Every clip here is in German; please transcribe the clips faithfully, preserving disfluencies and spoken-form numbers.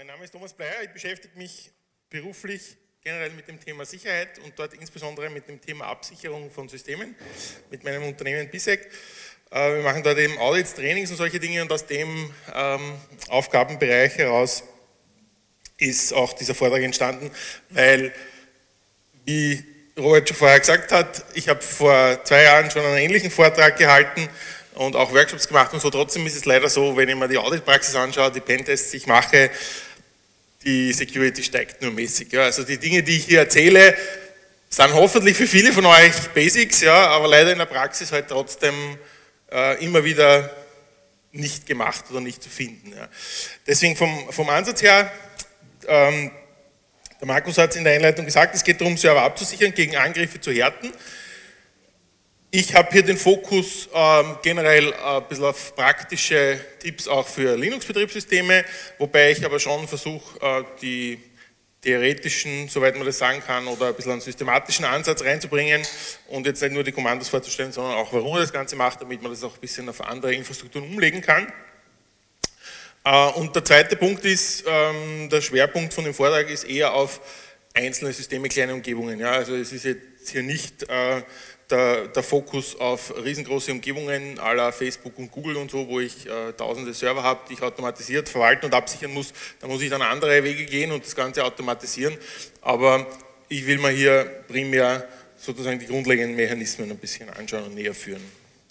Name ist Thomas Bleier, ich beschäftige mich beruflich generell mit dem Thema Sicherheit und dort insbesondere mit dem Thema Absicherung von Systemen mit meinem Unternehmen BISEC. Wir machen dort eben Audits, Trainings und solche Dinge und aus dem ähm, Aufgabenbereich heraus ist auch dieser Vortrag entstanden, weil, wie Robert schon vorher gesagt hat, ich habe vor zwei Jahren schon einen ähnlichen Vortrag gehalten und auch Workshops gemacht und so. Trotzdem ist es leider so, wenn ich mir die Auditpraxis anschaue, die Pentests, die ich mache, die Security steigt nur mäßig. Ja. Also die Dinge, die ich hier erzähle, sind hoffentlich für viele von euch Basics, ja, aber leider in der Praxis halt trotzdem äh, immer wieder nicht gemacht oder nicht zu finden. Ja. Deswegen vom, vom Ansatz her, ähm, der Markus hat es in der Einleitung gesagt, es geht darum, Server abzusichern, gegen Angriffe zu härten. Ich habe hier den Fokus ähm, generell ein bisschen auf praktische Tipps auch für Linux-Betriebssysteme, wobei ich aber schon versuche, äh, die theoretischen, soweit man das sagen kann, oder ein bisschen einen systematischen Ansatz reinzubringen und jetzt nicht nur die Kommandos vorzustellen, sondern auch, warum man das Ganze macht, damit man das auch ein bisschen auf andere Infrastrukturen umlegen kann. Äh, und der zweite Punkt ist, ähm, der Schwerpunkt von dem Vortrag ist eher auf einzelne Systeme, kleine Umgebungen. Ja, also es ist jetzt hier nicht äh, Der, der Fokus auf riesengroße Umgebungen à la Facebook und Google und so, wo ich äh, tausende Server habe, die ich automatisiert verwalten und absichern muss. Da muss ich dann andere Wege gehen und das Ganze automatisieren. Aber ich will mir hier primär sozusagen die grundlegenden Mechanismen ein bisschen anschauen und näher führen.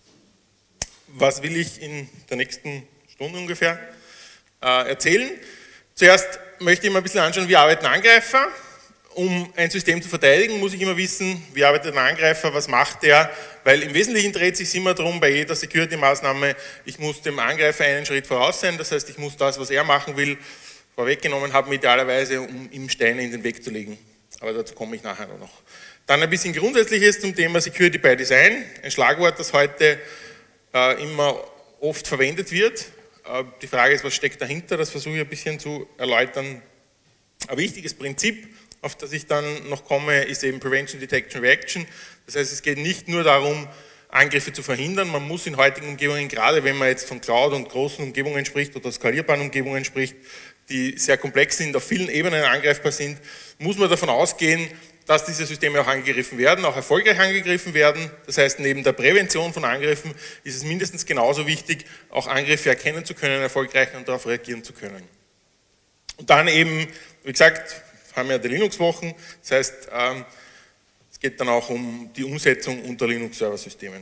Was will ich in der nächsten Stunde ungefähr äh, erzählen? Zuerst möchte ich mir ein bisschen anschauen, wie arbeiten Angreifer. Um ein System zu verteidigen, muss ich immer wissen, wie arbeitet ein Angreifer, was macht der, weil im Wesentlichen dreht es sich immer darum, bei jeder Security-Maßnahme, ich muss dem Angreifer einen Schritt voraus sein, das heißt, ich muss das, was er machen will, vorweggenommen haben, idealerweise, um ihm Steine in den Weg zu legen. Aber dazu komme ich nachher noch. Dann ein bisschen Grundsätzliches zum Thema Security by Design, ein Schlagwort, das heute äh, immer oft verwendet wird. Äh, die Frage ist, was steckt dahinter, das versuche ich ein bisschen zu erläutern. Ein wichtiges Prinzip, auf das ich dann noch komme, ist eben Prevention, Detection, Reaction. Das heißt, es geht nicht nur darum, Angriffe zu verhindern, man muss in heutigen Umgebungen, gerade wenn man jetzt von Cloud und großen Umgebungen spricht oder skalierbaren Umgebungen spricht, die sehr komplex sind, auf vielen Ebenen angreifbar sind, muss man davon ausgehen, dass diese Systeme auch angegriffen werden, auch erfolgreich angegriffen werden. Das heißt, neben der Prävention von Angriffen ist es mindestens genauso wichtig, auch Angriffe erkennen zu können, erfolgreich und darauf reagieren zu können. Und dann eben, wie gesagt, haben ja die Linux-Wochen, das heißt, ähm, es geht dann auch um die Umsetzung unter Linux-Serversystemen.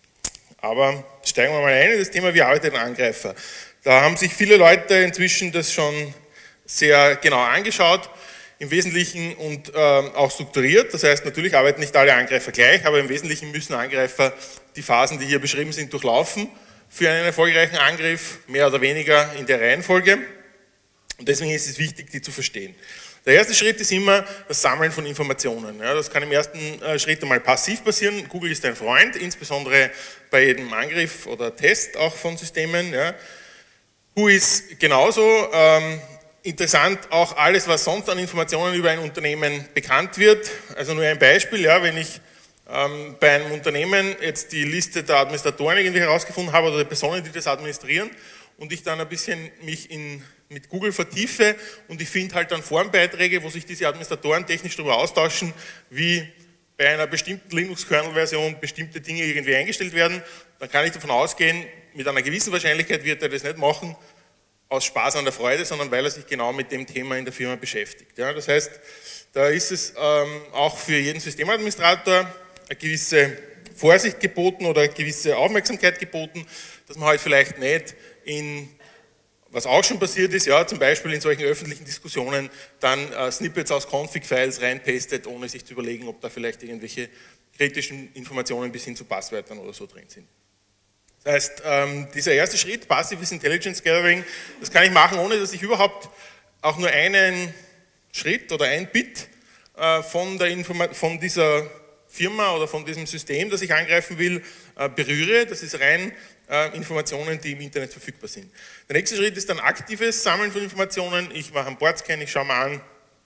Aber steigen wir mal ein in das Thema, wie arbeitet ein Angreifer? Da haben sich viele Leute inzwischen das schon sehr genau angeschaut, im Wesentlichen und ähm, auch strukturiert. Das heißt, natürlich arbeiten nicht alle Angreifer gleich, aber im Wesentlichen müssen Angreifer die Phasen, die hier beschrieben sind, durchlaufen für einen erfolgreichen Angriff, mehr oder weniger in der Reihenfolge. Und deswegen ist es wichtig, die zu verstehen. Der erste Schritt ist immer das Sammeln von Informationen. Ja, das kann im ersten Schritt einmal passiv passieren. Google ist ein Freund, insbesondere bei jedem Angriff oder Test auch von Systemen. Ja. Who ist genauso. Ähm, interessant auch alles, was sonst an Informationen über ein Unternehmen bekannt wird. Also nur ein Beispiel, ja, wenn ich ähm, bei einem Unternehmen jetzt die Liste der Administratoren irgendwie herausgefunden habe oder der Personen, die das administrieren und ich dann ein bisschen mich in mit Google vertiefe und ich finde halt dann Forenbeiträge, wo sich diese Administratoren technisch darüber austauschen, wie bei einer bestimmten Linux-Kernel-Version bestimmte Dinge irgendwie eingestellt werden, dann kann ich davon ausgehen, mit einer gewissen Wahrscheinlichkeit wird er das nicht machen, aus Spaß an der Freude, sondern weil er sich genau mit dem Thema in der Firma beschäftigt. Ja, das heißt, da ist es ähm, auch für jeden Systemadministrator eine gewisse Vorsicht geboten oder eine gewisse Aufmerksamkeit geboten, dass man halt vielleicht nicht in was auch schon passiert ist, ja, zum Beispiel in solchen öffentlichen Diskussionen, dann äh, Snippets aus Config-Files reinpastet, ohne sich zu überlegen, ob da vielleicht irgendwelche kritischen Informationen bis hin zu Passwörtern oder so drin sind. Das heißt, ähm, dieser erste Schritt, Passives Intelligence Gathering, das kann ich machen, ohne dass ich überhaupt auch nur einen Schritt oder ein Bit äh, von, der Informa von dieser Firma oder von diesem System, das ich angreifen will, äh, berühre. Das ist rein Informationen, die im Internet verfügbar sind. Der nächste Schritt ist dann aktives Sammeln von Informationen. Ich mache einen Boardscan, ich schaue mir an,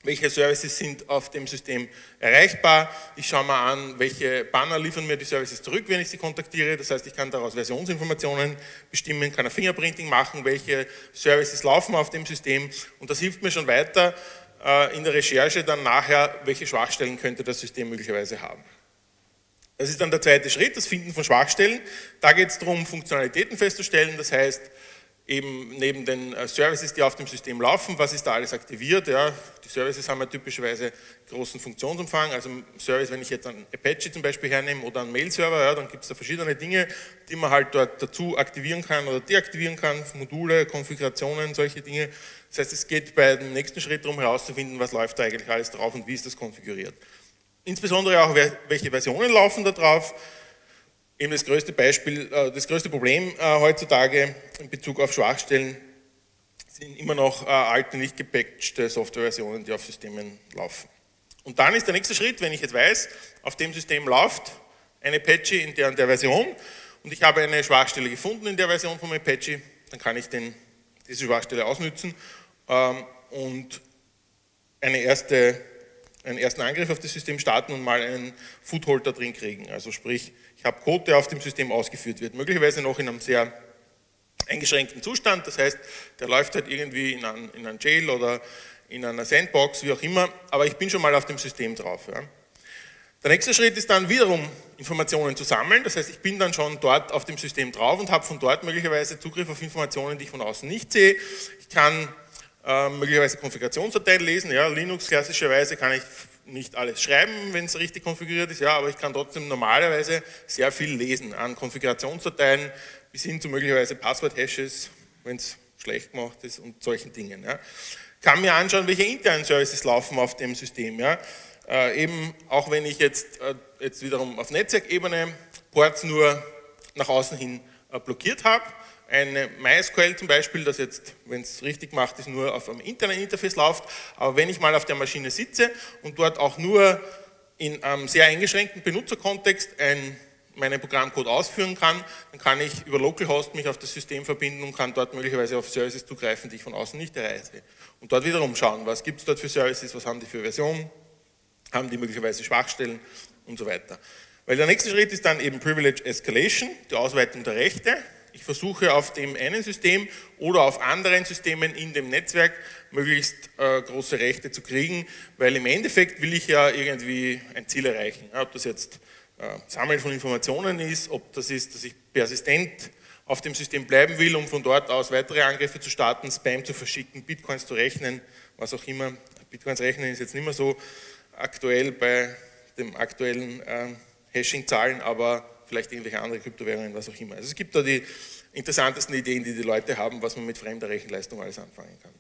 welche Services sind auf dem System erreichbar. Ich schaue mal an, welche Banner liefern mir die Services zurück, wenn ich sie kontaktiere. Das heißt, ich kann daraus Versionsinformationen bestimmen, kann ein Fingerprinting machen, welche Services laufen auf dem System. Und das hilft mir schon weiter äh, in der Recherche dann nachher, welche Schwachstellen könnte das System möglicherweise haben. Das ist dann der zweite Schritt, das Finden von Schwachstellen. Da geht es darum, Funktionalitäten festzustellen. Das heißt, eben neben den Services, die auf dem System laufen, was ist da alles aktiviert? Ja, die Services haben ja typischerweise großen Funktionsumfang, also Service, wenn ich jetzt einen Apache zum Beispiel hernehme oder einen Mail-Server, ja, dann gibt es da verschiedene Dinge, die man halt dort dazu aktivieren kann oder deaktivieren kann, Module, Konfigurationen, solche Dinge. Das heißt, es geht bei dem nächsten Schritt darum herauszufinden, was läuft da eigentlich alles drauf und wie ist das konfiguriert. Insbesondere auch, welche Versionen laufen da drauf. Eben das größte Beispiel, das größte Problem heutzutage in Bezug auf Schwachstellen sind immer noch alte, nicht gepatchte Softwareversionen, die auf Systemen laufen. Und dann ist der nächste Schritt, wenn ich jetzt weiß, auf dem System läuft ein Apache in der und der Version und ich habe eine Schwachstelle gefunden in der Version von Apache, dann kann ich den, diese Schwachstelle ausnutzen und eine erste, einen ersten Angriff auf das System starten und mal einen Foothold da drin kriegen. Also sprich, ich habe Code, der auf dem System ausgeführt wird, möglicherweise noch in einem sehr eingeschränkten Zustand, das heißt, der läuft halt irgendwie in einem, in einem Jail oder in einer Sandbox, wie auch immer, aber ich bin schon mal auf dem System drauf. Ja. Der nächste Schritt ist dann wiederum Informationen zu sammeln, das heißt, ich bin dann schon dort auf dem System drauf und habe von dort möglicherweise Zugriff auf Informationen, die ich von außen nicht sehe. Ich kann äh, möglicherweise Konfigurationsdateien lesen, ja, Linux klassischerweise kann ich nicht alles schreiben, wenn es richtig konfiguriert ist, ja, aber ich kann trotzdem normalerweise sehr viel lesen an Konfigurationsdateien bis hin zu möglicherweise Passwort-Hashes, wenn es schlecht gemacht ist und solchen Dingen. Ja. Kann mir anschauen, welche internen Services laufen auf dem System. Ja. Äh, eben auch wenn ich jetzt, äh, jetzt wiederum auf Netzwerkebene Ports nur nach außen hin äh, blockiert habe, eine MySQL zum Beispiel, das jetzt, wenn es richtig gemacht ist, nur auf einem internen Interface läuft, aber wenn ich mal auf der Maschine sitze und dort auch nur in einem sehr eingeschränkten Benutzerkontext ein, meinen Programmcode ausführen kann, dann kann ich über Localhost mich auf das System verbinden und kann dort möglicherweise auf Services zugreifen, die ich von außen nicht erreiche. Und dort wiederum schauen, was gibt es dort für Services, was haben die für Versionen, haben die möglicherweise Schwachstellen und so weiter. Weil der nächste Schritt ist dann eben Privilege Escalation, die Ausweitung der Rechte. Ich versuche auf dem einen System oder auf anderen Systemen in dem Netzwerk möglichst äh, große Rechte zu kriegen, weil im Endeffekt will ich ja irgendwie ein Ziel erreichen. Ja, ob das jetzt äh, Sammeln von Informationen ist, ob das ist, dass ich persistent auf dem System bleiben will, um von dort aus weitere Angriffe zu starten, Spam zu verschicken, Bitcoins zu rechnen, was auch immer. Bitcoins rechnen ist jetzt nicht mehr so aktuell bei den aktuellen äh, Hashing-Zahlen, aber vielleicht irgendwelche andere Kryptowährungen, was auch immer. Also es gibt da die interessantesten Ideen, die die Leute haben, was man mit fremder Rechenleistung alles anfangen kann.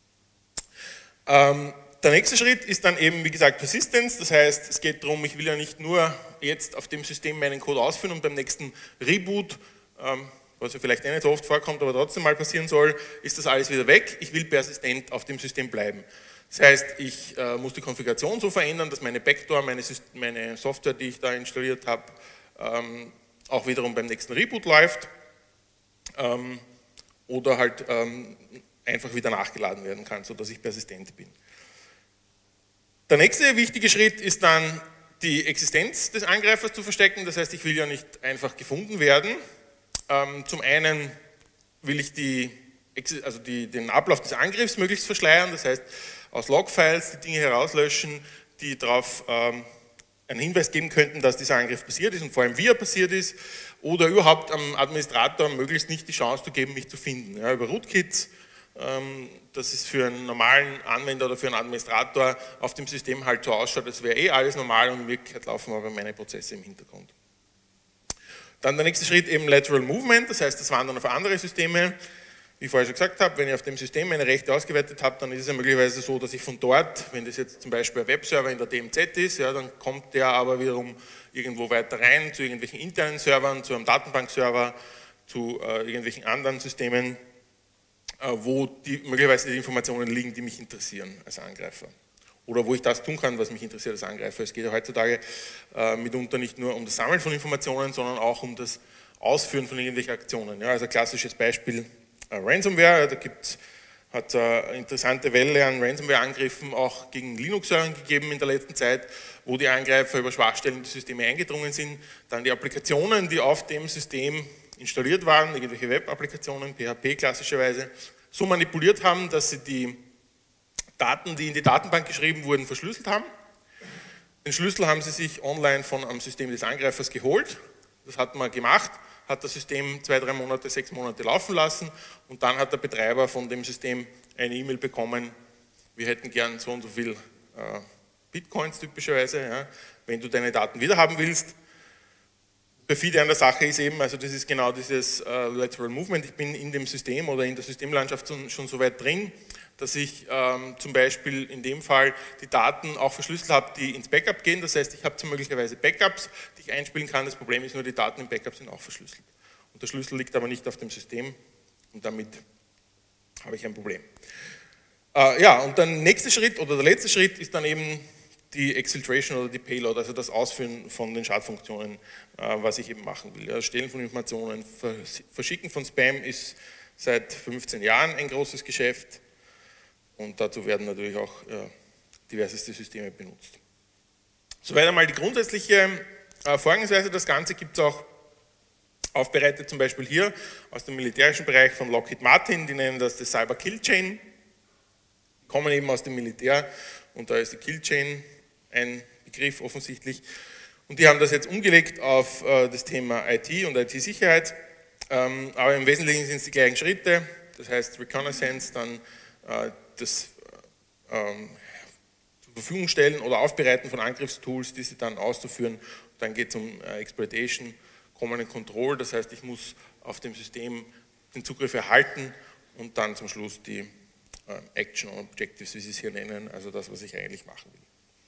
Ähm, der nächste Schritt ist dann eben, wie gesagt, Persistence. Das heißt, es geht darum, ich will ja nicht nur jetzt auf dem System meinen Code ausführen und beim nächsten Reboot, ähm, was ja vielleicht nicht so oft vorkommt, aber trotzdem mal passieren soll, ist das alles wieder weg. Ich will persistent auf dem System bleiben. Das heißt, ich äh, muss die Konfiguration so verändern, dass meine Backdoor, meine, meine Software, die ich da installiert habe, ähm, auch wiederum beim nächsten Reboot läuft ähm, oder halt ähm, einfach wieder nachgeladen werden kann, sodass ich persistent bin. Der nächste wichtige Schritt ist dann, die Existenz des Angreifers zu verstecken. Das heißt, ich will ja nicht einfach gefunden werden. Ähm, zum einen will ich die, also die, den Ablauf des Angriffs möglichst verschleiern, das heißt, aus Logfiles die Dinge herauslöschen, die darauf ähm, einen Hinweis geben könnten, dass dieser Angriff passiert ist und vor allem wie er passiert ist, oder überhaupt am Administrator möglichst nicht die Chance zu geben, mich zu finden. Ja, über Rootkits, ähm, das ist für einen normalen Anwender oder für einen Administrator auf dem System halt so ausschaut, als wäre eh alles normal und in Wirklichkeit laufen aber meine Prozesse im Hintergrund. Dann der nächste Schritt eben Lateral Movement, das heißt, das wandern auf andere Systeme. Wie ich vorher schon gesagt habe, wenn ich auf dem System meine Rechte ausgewertet habe, dann ist es ja möglicherweise so, dass ich von dort, wenn das jetzt zum Beispiel ein Webserver in der D M Z ist, ja, dann kommt der aber wiederum irgendwo weiter rein zu irgendwelchen internen Servern, zu einem Datenbankserver, zu äh, irgendwelchen anderen Systemen, äh, wo die, möglicherweise die Informationen liegen, die mich interessieren als Angreifer. Oder wo ich das tun kann, was mich interessiert als Angreifer. Es geht ja heutzutage äh, mitunter nicht nur um das Sammeln von Informationen, sondern auch um das Ausführen von irgendwelchen Aktionen. Ja, also ein klassisches Beispiel, Ransomware, da gibt es hat es eine interessante Welle an Ransomware-Angriffen auch gegen Linux-Server gegeben in der letzten Zeit, wo die Angreifer über Schwachstellen in die Systeme eingedrungen sind, dann die Applikationen, die auf dem System installiert waren, irgendwelche Web-Applikationen, P H P klassischerweise, so manipuliert haben, dass sie die Daten, die in die Datenbank geschrieben wurden, verschlüsselt haben. Den Schlüssel haben sie sich online von am System des Angreifers geholt. Das hat man gemacht, hat das System zwei, drei Monate, sechs Monate laufen lassen und dann hat der Betreiber von dem System eine E-Mail bekommen, wir hätten gern so und so viel äh, Bitcoins typischerweise, ja, wenn du deine Daten wiederhaben willst. Perfide an der Sache ist eben, also das ist genau dieses äh, Lateral Movement, ich bin in dem System oder in der Systemlandschaft schon, schon so weit drin, dass ich ähm, zum Beispiel in dem Fall die Daten auch verschlüsselt habe, die ins Backup gehen, das heißt, ich habe möglicherweise Backups, die ich einspielen kann, das Problem ist nur, die Daten im Backup sind auch verschlüsselt. Und der Schlüssel liegt aber nicht auf dem System und damit habe ich ein Problem. Äh, ja, und der nächste Schritt oder der letzte Schritt ist dann eben die Exfiltration oder die Payload, also das Ausführen von den Schadfunktionen, äh, was ich eben machen will. Ja, Stehlen von Informationen, Verschicken von Spam ist seit fünfzehn Jahren ein großes Geschäft und dazu werden natürlich auch äh, diverseste Systeme benutzt. Soweit einmal die grundsätzliche äh, Vorgehensweise. Das Ganze gibt es auch aufbereitet, zum Beispiel hier aus dem militärischen Bereich von Lockheed Martin, die nennen das die Cyber Kill Chain, kommen eben aus dem Militär und da ist die Kill Chain ein Begriff offensichtlich. Und die haben das jetzt umgelegt auf äh, das Thema I T und I T-Sicherheit, ähm, aber im Wesentlichen sind es die gleichen Schritte, das heißt Reconnaissance, dann äh, das ähm, zur Verfügung stellen oder Aufbereiten von Angriffstools, diese dann auszuführen. Dann geht es um äh, Exploitation, Command and Control, das heißt, ich muss auf dem System den Zugriff erhalten und dann zum Schluss die äh, Action Objectives, wie sie es hier nennen, also das, was ich eigentlich machen will.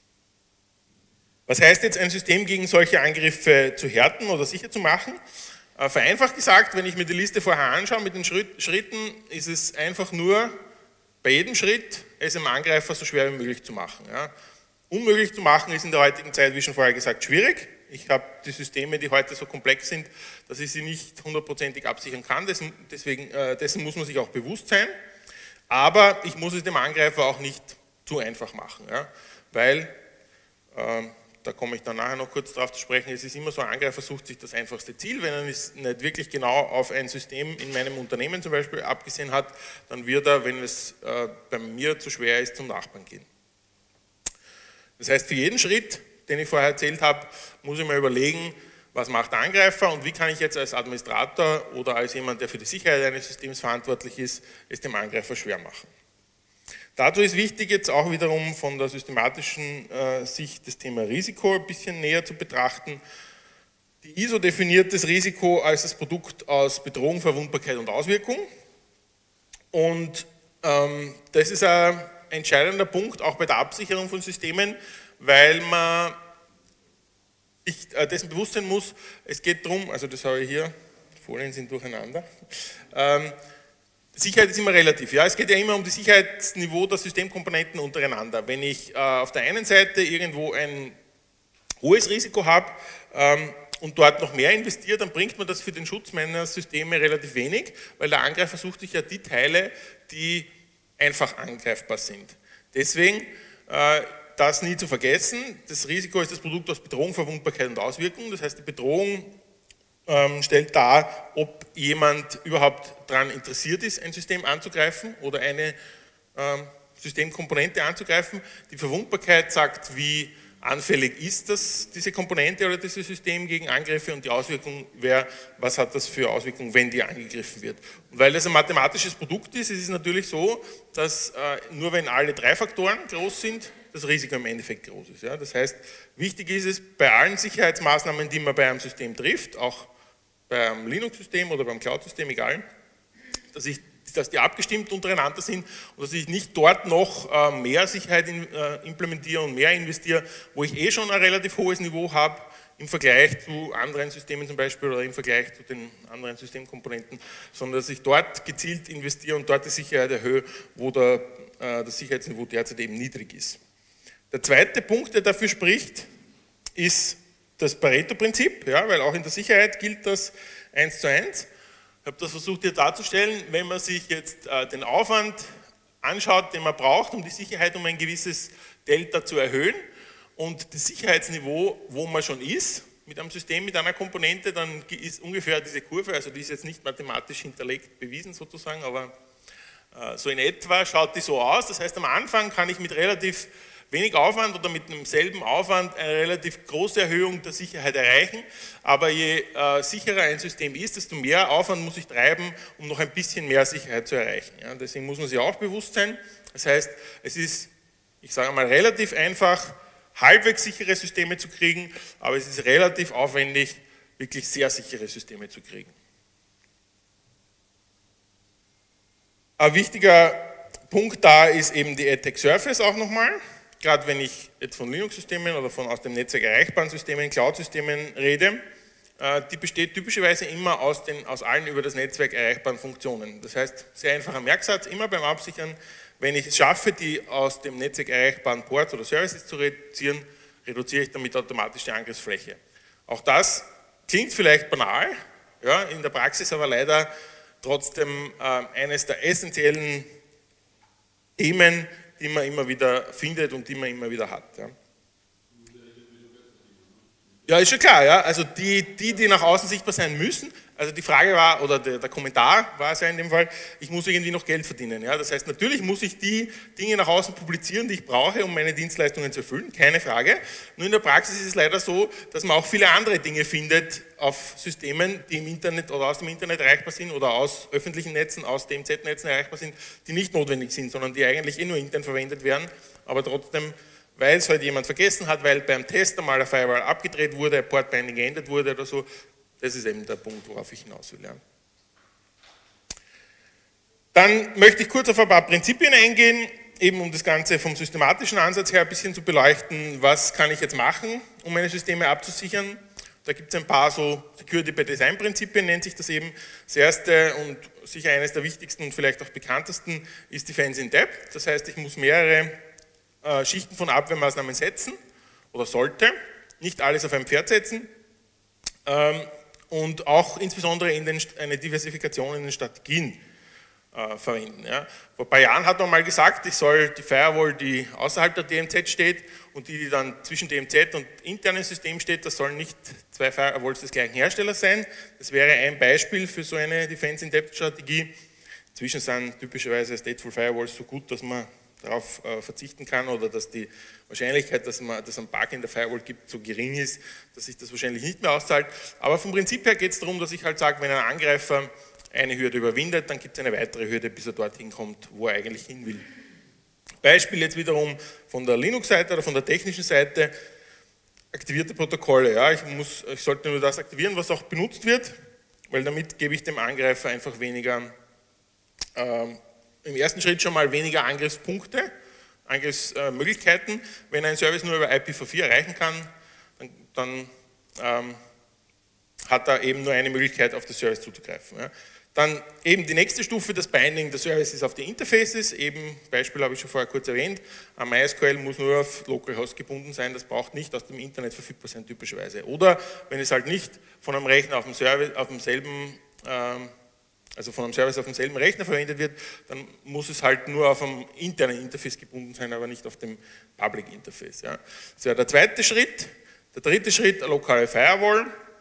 Was heißt jetzt, ein System gegen solche Angriffe zu härten oder sicher zu machen? Äh, vereinfacht gesagt, wenn ich mir die Liste vorher anschaue mit den Schritt, Schritten, ist es einfach nur bei jedem Schritt, es dem Angreifer so schwer wie möglich zu machen. Ja. Unmöglich zu machen ist in der heutigen Zeit, wie schon vorher gesagt, schwierig. Ich habe die Systeme, die heute so komplex sind, dass ich sie nicht hundertprozentig absichern kann, dessen, deswegen, äh, dessen muss man sich auch bewusst sein. Aber ich muss es dem Angreifer auch nicht zu einfach machen, ja, weil äh, da komme ich dann nachher noch kurz darauf zu sprechen, es ist immer so, ein Angreifer sucht sich das einfachste Ziel, wenn er es nicht wirklich genau auf ein System in meinem Unternehmen zum Beispiel abgesehen hat, dann wird er, wenn es äh, bei mir zu schwer ist, zum Nachbarn gehen. Das heißt, für jeden Schritt, den ich vorher erzählt habe, muss ich mir überlegen, was macht der Angreifer und wie kann ich jetzt als Administrator oder als jemand, der für die Sicherheit eines Systems verantwortlich ist, es dem Angreifer schwer machen. Dazu ist wichtig, jetzt auch wiederum von der systematischen äh, Sicht das Thema Risiko ein bisschen näher zu betrachten. Die I S O definiert das Risiko als das Produkt aus Bedrohung, Verwundbarkeit und Auswirkung. Und ähm, das ist ein entscheidender Punkt, auch bei der Absicherung von Systemen, weil man sich äh, dessen bewusst sein muss, es geht darum, also das habe ich hier, die Folien sind durcheinander, ähm, Sicherheit ist immer relativ. Ja? Es geht ja immer um das Sicherheitsniveau der Systemkomponenten untereinander. Wenn ich äh, auf der einen Seite irgendwo ein hohes Risiko habe ähm, und dort noch mehr investiere, dann bringt man das für den Schutz meiner Systeme relativ wenig, weil der Angreifer sucht sich ja die Teile, die einfach angreifbar sind. Deswegen äh, das nie zu vergessen, das Risiko ist das Produkt aus Bedrohung, Verwundbarkeit und Auswirkung. Das heißt, die Bedrohung ähm, stellt dar, ob jemand überhaupt daran interessiert ist, ein System anzugreifen oder eine ähm, Systemkomponente anzugreifen. Die Verwundbarkeit sagt, wie anfällig ist das, diese Komponente oder dieses System gegen Angriffe, und die Auswirkung wäre, was hat das für Auswirkungen, wenn die angegriffen wird. Und weil das ein mathematisches Produkt ist, ist es natürlich so, dass äh, nur wenn alle drei Faktoren groß sind, das Risiko im Endeffekt groß ist. Ja. Das heißt, wichtig ist es, bei allen Sicherheitsmaßnahmen, die man bei einem System trifft, auch beim Linux-System oder beim Cloud-System, egal, dass, ich, dass die abgestimmt untereinander sind und dass ich nicht dort noch äh, mehr Sicherheit in, äh, implementiere und mehr investiere, wo ich eh schon ein relativ hohes Niveau habe im Vergleich zu anderen Systemen zum Beispiel oder im Vergleich zu den anderen Systemkomponenten, sondern dass ich dort gezielt investiere und dort die Sicherheit erhöhe, wo der, äh, das Sicherheitsniveau derzeit eben niedrig ist. Der zweite Punkt, der dafür spricht, ist das Pareto-Prinzip, ja, weil auch in der Sicherheit gilt das eins zu eins. Ich habe das versucht hier darzustellen, wenn man sich jetzt äh, den Aufwand anschaut, den man braucht, um die Sicherheit um ein gewisses Delta zu erhöhen. Und das Sicherheitsniveau, wo man schon ist, mit einem System, mit einer Komponente, dann ist ungefähr diese Kurve, also die ist jetzt nicht mathematisch hinterlegt, bewiesen sozusagen, aber äh, so in etwa schaut die so aus. Das heißt, am Anfang kann ich mit relativ wenig Aufwand oder mit demselben Aufwand eine relativ große Erhöhung der Sicherheit erreichen, aber je äh, sicherer ein System ist, desto mehr Aufwand muss ich treiben, um noch ein bisschen mehr Sicherheit zu erreichen. Ja, deswegen muss man sich auch bewusst sein. Das heißt, es ist, ich sage mal, relativ einfach, halbwegs sichere Systeme zu kriegen, aber es ist relativ aufwendig, wirklich sehr sichere Systeme zu kriegen. Ein wichtiger Punkt da ist eben die Attack Surface auch nochmal. Gerade wenn ich jetzt von Linux-Systemen oder von aus dem Netzwerk erreichbaren Systemen, Cloud-Systemen rede, die besteht typischerweise immer aus, den, aus allen über das Netzwerk erreichbaren Funktionen. Das heißt, sehr einfacher Merksatz, immer beim Absichern, wenn ich es schaffe, die aus dem Netzwerk erreichbaren Ports oder Services zu reduzieren, reduziere ich damit automatisch die Angriffsfläche. Auch das klingt vielleicht banal, ja, in der Praxis aber leider trotzdem äh, eines der essentiellen Themen, die man immer wieder findet und die man immer wieder hat. Ja, ja ist schon klar, ja. Also die, die, die nach außen sichtbar sein müssen, also die Frage war, oder der, der Kommentar war es ja in dem Fall, ich muss irgendwie noch Geld verdienen. Ja. Das heißt, natürlich muss ich die Dinge nach außen publizieren, die ich brauche, um meine Dienstleistungen zu erfüllen, keine Frage. Nur in der Praxis ist es leider so, dass man auch viele andere Dinge findet auf Systemen, die im Internet oder aus dem Internet erreichbar sind oder aus öffentlichen Netzen, aus D M Z-Netzen erreichbar sind, die nicht notwendig sind, sondern die eigentlich eh nur intern verwendet werden, aber trotzdem, weil es halt jemand vergessen hat, weil beim Test einmal der Firewall abgedreht wurde, ein Port-Binding geändert wurde oder so. Das ist eben der Punkt, worauf ich hinaus will. Ja. Dann möchte ich kurz auf ein paar Prinzipien eingehen, eben um das Ganze vom systematischen Ansatz her ein bisschen zu beleuchten. Was kann ich jetzt machen, um meine Systeme abzusichern? Da gibt es ein paar so Security by Design Prinzipien, nennt sich das eben. Das erste und sicher eines der wichtigsten und vielleicht auch bekanntesten ist Defense in Depth. Das heißt, ich muss mehrere äh, Schichten von Abwehrmaßnahmen setzen oder sollte, nicht alles auf ein Pferd setzen. Ähm, und auch insbesondere in den, eine Diversifikation in den Strategien äh, verwenden. Ja. Vor ein paar Jahren hat man mal gesagt, ich soll die Firewall, die außerhalb der D M Z steht und die, die dann zwischen D M Z und internem System steht, das sollen nicht zwei Firewalls des gleichen Herstellers sein. Das wäre ein Beispiel für so eine Defense-in-Depth-Strategie. Inzwischen sind typischerweise Stateful Firewalls so gut, dass man darauf äh, verzichten kann oder dass die Wahrscheinlichkeit, dass man, dass es einen Bug in der Firewall gibt, so gering ist, dass sich das wahrscheinlich nicht mehr auszahlt. Aber vom Prinzip her geht es darum, dass ich halt sage, wenn ein Angreifer eine Hürde überwindet, dann gibt es eine weitere Hürde, bis er dorthin kommt, wo er eigentlich hin will. Beispiel jetzt wiederum von der Linux-Seite oder von der technischen Seite, aktivierte Protokolle. Ja, ich, muss, ich sollte nur das aktivieren, was auch benutzt wird, weil damit gebe ich dem Angreifer einfach weniger ähm, im ersten Schritt schon mal weniger Angriffspunkte, Angriffsmöglichkeiten. Wenn ein Service nur über I P v vier erreichen kann, dann, dann ähm, hat er eben nur eine Möglichkeit, auf das Service zuzugreifen. Ja. Dann eben die nächste Stufe, das Binding der Services auf die Interfaces. Eben, Beispiel habe ich schon vorher kurz erwähnt, ein MySQL muss nur auf Localhost gebunden sein, das braucht nicht aus dem Internet verfügbar sein typischerweise. Oder wenn es halt nicht von einem Rechner auf dem Service, auf demselben ähm, also von einem Service auf demselben Rechner verwendet wird, dann muss es halt nur auf einem internen Interface gebunden sein, aber nicht auf dem Public Interface. Ja. Das wäre der zweite Schritt. Der dritte Schritt, eine lokale Firewall.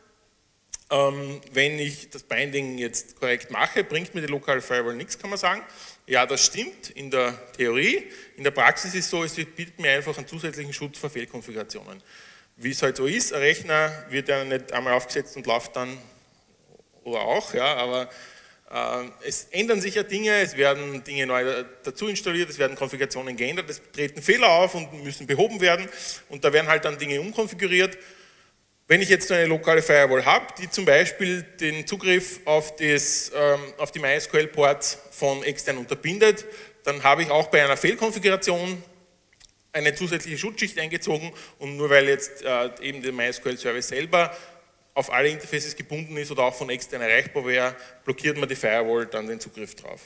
Ähm, wenn ich das Binding jetzt korrekt mache, bringt mir die lokale Firewall nichts, kann man sagen. Ja, das stimmt in der Theorie. In der Praxis ist es so, es bietet mir einfach einen zusätzlichen Schutz vor Fehlkonfigurationen. Wie es halt so ist, ein Rechner wird ja nicht einmal aufgesetzt und läuft dann, oder auch, ja, aber es ändern sich ja Dinge, es werden Dinge neu dazu installiert, es werden Konfigurationen geändert, es treten Fehler auf und müssen behoben werden und da werden halt dann Dinge umkonfiguriert. Wenn ich jetzt eine lokale Firewall habe, die zum Beispiel den Zugriff auf, das, auf die MySQL-Ports von extern unterbindet, dann habe ich auch bei einer Fehlkonfiguration eine zusätzliche Schutzschicht eingezogen und nur weil jetzt eben der MySQL-Service selber auf alle Interfaces gebunden ist oder auch von extern erreichbar wäre, blockiert man die Firewall dann den Zugriff drauf.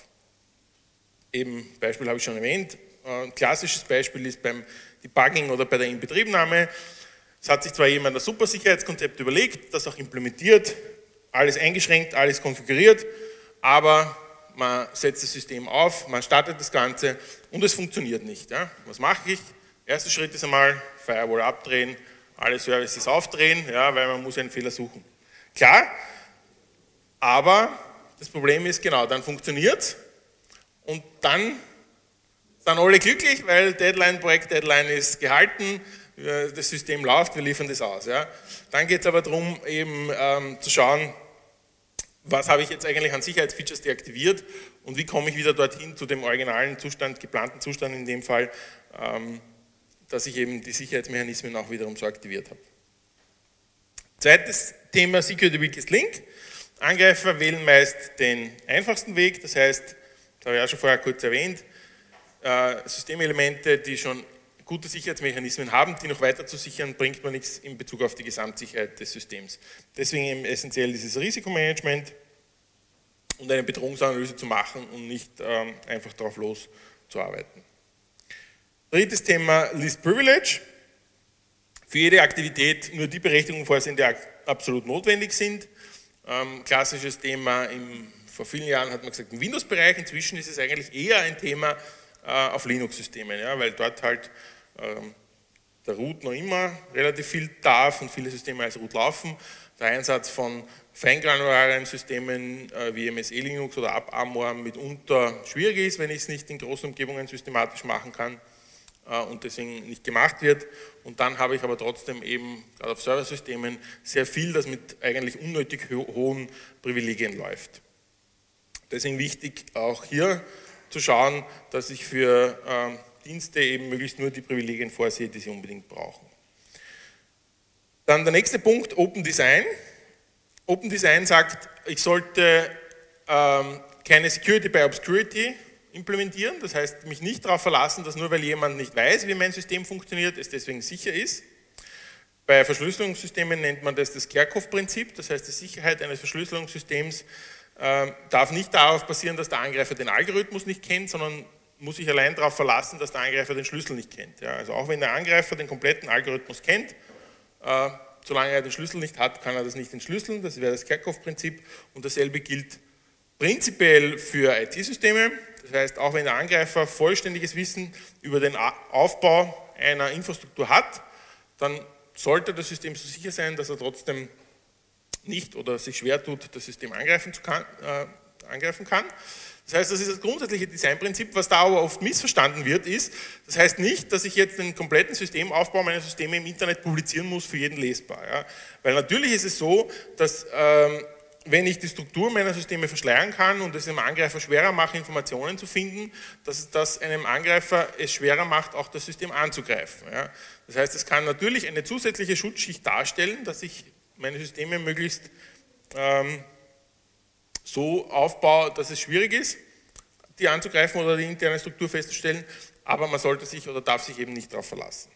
Eben, Beispiel habe ich schon erwähnt, ein klassisches Beispiel ist beim Debugging oder bei der Inbetriebnahme. Es hat sich zwar jemand ein super Sicherheitskonzept überlegt, das auch implementiert, alles eingeschränkt, alles konfiguriert, aber man setzt das System auf, man startet das Ganze und es funktioniert nicht. Ja. Was mache ich? Erster Schritt ist einmal Firewall abdrehen, alle Services aufdrehen, ja, weil man muss einen Fehler suchen. Klar, aber das Problem ist, genau, dann funktioniert es und dann sind alle glücklich, weil Deadline, Projekt-Deadline ist gehalten, das System läuft, wir liefern das aus. Ja. Dann geht es aber darum, eben ähm, zu schauen, was habe ich jetzt eigentlich an Sicherheitsfeatures deaktiviert und wie komme ich wieder dorthin zu dem originalen Zustand, geplanten Zustand in dem Fall, ähm, dass ich eben die Sicherheitsmechanismen auch wiederum so aktiviert habe. Zweites Thema, Security Weakest Link. Angreifer wählen meist den einfachsten Weg, das heißt, das habe ich auch schon vorher kurz erwähnt, äh, Systemelemente, die schon gute Sicherheitsmechanismen haben, die noch weiter zu sichern, bringt man nichts in Bezug auf die Gesamtsicherheit des Systems. Deswegen eben essentiell dieses Risikomanagement und eine Bedrohungsanalyse zu machen und nicht ähm, einfach drauf los zu arbeiten. Drittes Thema, Least Privilege. Für jede Aktivität nur die Berechtigungen vorsehen, die absolut notwendig sind. Ähm, klassisches Thema, im, vor vielen Jahren hat man gesagt im Windows-Bereich, inzwischen ist es eigentlich eher ein Thema äh, auf Linux-Systemen, ja, weil dort halt ähm, der Root noch immer relativ viel darf und viele Systeme als Root laufen. Der Einsatz von feingranularen Systemen äh, wie M S E Linux oder AppArmor mitunter schwierig ist, wenn ich es nicht in großen Umgebungen systematisch machen kann äh, und deswegen nicht gemacht wird. Und dann habe ich aber trotzdem eben gerade auf Serversystemen sehr viel, das mit eigentlich unnötig ho hohen Privilegien läuft. Deswegen wichtig auch hier zu schauen, dass ich für äh, Dienste eben möglichst nur die Privilegien vorsehe, die sie unbedingt brauchen. Dann der nächste Punkt, Open Design. Open Design sagt, ich sollte ähm, keine Security by Obscurity implementieren, das heißt mich nicht darauf verlassen, dass nur weil jemand nicht weiß, wie mein System funktioniert, es deswegen sicher ist. Bei Verschlüsselungssystemen nennt man das das Kerckhoff-Prinzip, das heißt die Sicherheit eines Verschlüsselungssystems äh, darf nicht darauf basieren, dass der Angreifer den Algorithmus nicht kennt, sondern muss sich allein darauf verlassen, dass der Angreifer den Schlüssel nicht kennt. Ja, also auch wenn der Angreifer den kompletten Algorithmus kennt, äh, solange er den Schlüssel nicht hat, kann er das nicht entschlüsseln, das wäre das Kerckhoff-Prinzip und dasselbe gilt prinzipiell für I T-Systeme, das heißt auch wenn der Angreifer vollständiges Wissen über den Aufbau einer Infrastruktur hat, dann sollte das System so sicher sein, dass er trotzdem nicht oder sich schwer tut, das System angreifen, zu kann, äh, angreifen kann. Das heißt, das ist das grundsätzliche Designprinzip, was da aber oft missverstanden wird, ist, das heißt nicht, dass ich jetzt den kompletten Systemaufbau meiner Systeme im Internet publizieren muss, für jeden lesbar. Ja? Weil natürlich ist es so, dass ähm, wenn ich die Struktur meiner Systeme verschleiern kann und es dem Angreifer schwerer mache, Informationen zu finden, dass das einem Angreifer es schwerer macht, auch das System anzugreifen. Ja? Das heißt, es kann natürlich eine zusätzliche Schutzschicht darstellen, dass ich meine Systeme möglichst ähm, so aufbaue, dass es schwierig ist, die anzugreifen oder die interne Struktur festzustellen, aber man sollte sich oder darf sich eben nicht darauf verlassen.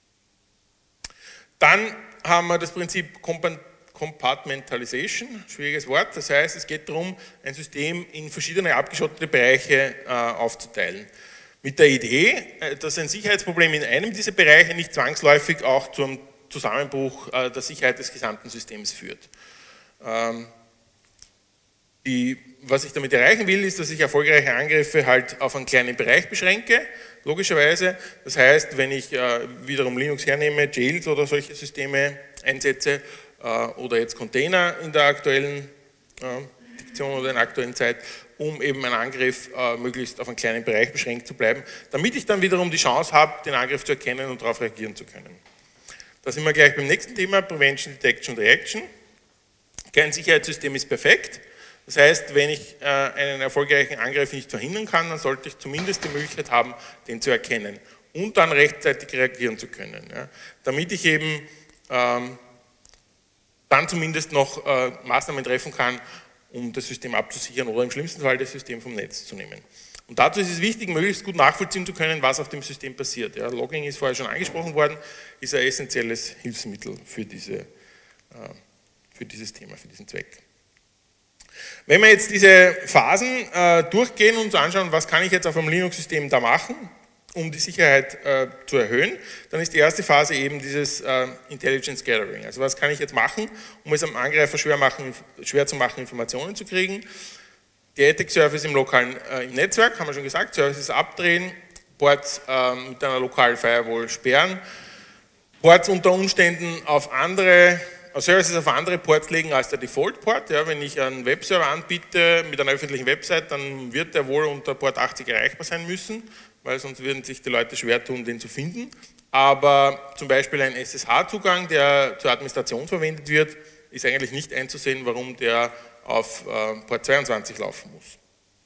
Dann haben wir das Prinzip Compartmentalization, schwieriges Wort, das heißt, es geht darum, ein System in verschiedene abgeschottete Bereiche äh, aufzuteilen. Mit der Idee, dass ein Sicherheitsproblem in einem dieser Bereiche nicht zwangsläufig auch zum Zusammenbruch äh, der Sicherheit des gesamten Systems führt. Ähm, Die, was ich damit erreichen will, ist, dass ich erfolgreiche Angriffe halt auf einen kleinen Bereich beschränke, logischerweise. Das heißt, wenn ich äh, wiederum Linux hernehme, Jails oder solche Systeme einsetze äh, oder jetzt Container in der aktuellen äh, Diktion oder in der aktuellen Zeit, um eben einen Angriff äh, möglichst auf einen kleinen Bereich beschränkt zu bleiben, damit ich dann wiederum die Chance habe, den Angriff zu erkennen und darauf reagieren zu können. Da sind wir gleich beim nächsten Thema, Prevention, Detection, Reaction. Kein Sicherheitssystem ist perfekt. Das heißt, wenn ich äh, einen erfolgreichen Angriff nicht verhindern kann, dann sollte ich zumindest die Möglichkeit haben, den zu erkennen und dann rechtzeitig reagieren zu können. Ja, damit ich eben ähm, dann zumindest noch äh, Maßnahmen treffen kann, um das System abzusichern oder im schlimmsten Fall das System vom Netz zu nehmen. Und dazu ist es wichtig, möglichst gut nachvollziehen zu können, was auf dem System passiert. Ja, Logging ist vorher schon angesprochen worden, ist ein essentielles Hilfsmittel für, diese, äh, für dieses Thema, für diesen Zweck. Wenn wir jetzt diese Phasen äh, durchgehen und uns anschauen, was kann ich jetzt auf einem Linux-System da machen, um die Sicherheit äh, zu erhöhen, dann ist die erste Phase eben dieses äh, Intelligence Gathering. Also was kann ich jetzt machen, um es am Angreifer schwer, machen, schwer zu machen, Informationen zu kriegen. die A T A C-Service im lokalen äh, im Netzwerk, haben wir schon gesagt, Services abdrehen, Ports äh, mit einer lokalen Firewall sperren, Ports unter Umständen auf andere, Services auf andere Ports legen als der Default-Port. Ja, wenn ich einen Webserver anbiete mit einer öffentlichen Website, dann wird der wohl unter Port achtzig erreichbar sein müssen, weil sonst würden sich die Leute schwer tun, den zu finden. Aber zum Beispiel ein S S H-Zugang, der zur Administration verwendet wird, ist eigentlich nicht einzusehen, warum der auf äh, Port zweiundzwanzig laufen muss.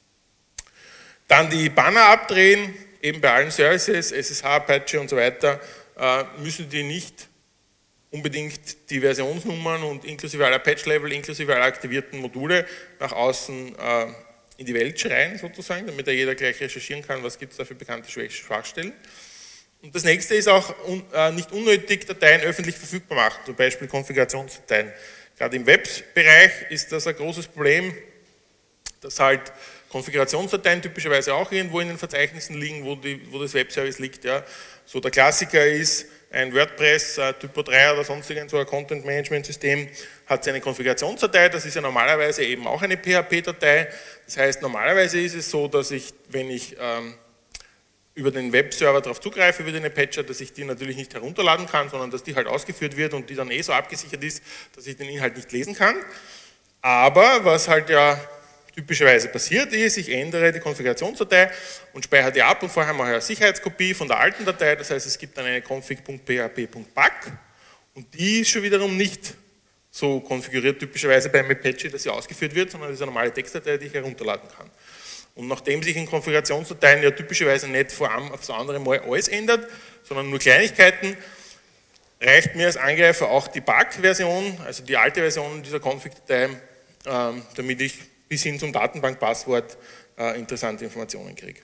Dann die Banner abdrehen, eben bei allen Services, S S H, Apache und so weiter, äh, müssen die nicht unbedingt die Versionsnummern und inklusive aller Patch-Level, inklusive aller aktivierten Module nach außen äh, in die Welt schreien, sozusagen, damit da jeder gleich recherchieren kann, was gibt es da für bekannte Schwachstellen. Und das nächste ist auch un, äh, nicht unnötig Dateien öffentlich verfügbar machen, zum Beispiel Konfigurationsdateien. Gerade im Web-Bereich ist das ein großes Problem, dass halt Konfigurationsdateien typischerweise auch irgendwo in den Verzeichnissen liegen, wo, die, wo das Webservice liegt. Ja. So der Klassiker ist, ein WordPress, ein Typo drei oder sonst irgend so ein Content-Management-System hat seine Konfigurationsdatei, das ist ja normalerweise eben auch eine P H P-Datei. Das heißt, normalerweise ist es so, dass ich, wenn ich ähm, über den Webserver darauf zugreife, über den Apache, dass ich die natürlich nicht herunterladen kann, sondern dass die halt ausgeführt wird und die dann eh so abgesichert ist, dass ich den Inhalt nicht lesen kann. Aber was halt ja typischerweise passiert ist, ich ändere die Konfigurationsdatei und speichere die ab und vorher mache ich eine Sicherheitskopie von der alten Datei, das heißt, es gibt dann eine config punkt p h p punkt bug und die ist schon wiederum nicht so konfiguriert typischerweise beim Apache, dass sie ausgeführt wird, sondern das ist eine normale Textdatei, die ich herunterladen kann. Und nachdem sich in Konfigurationsdateien ja typischerweise nicht vor allem aufs andere Mal alles ändert, sondern nur Kleinigkeiten, reicht mir als Angreifer auch die Bug-Version, also die alte Version dieser Config-Datei, ähm, damit ich bis hin zum Datenbankpasswort äh, interessante Informationen kriege.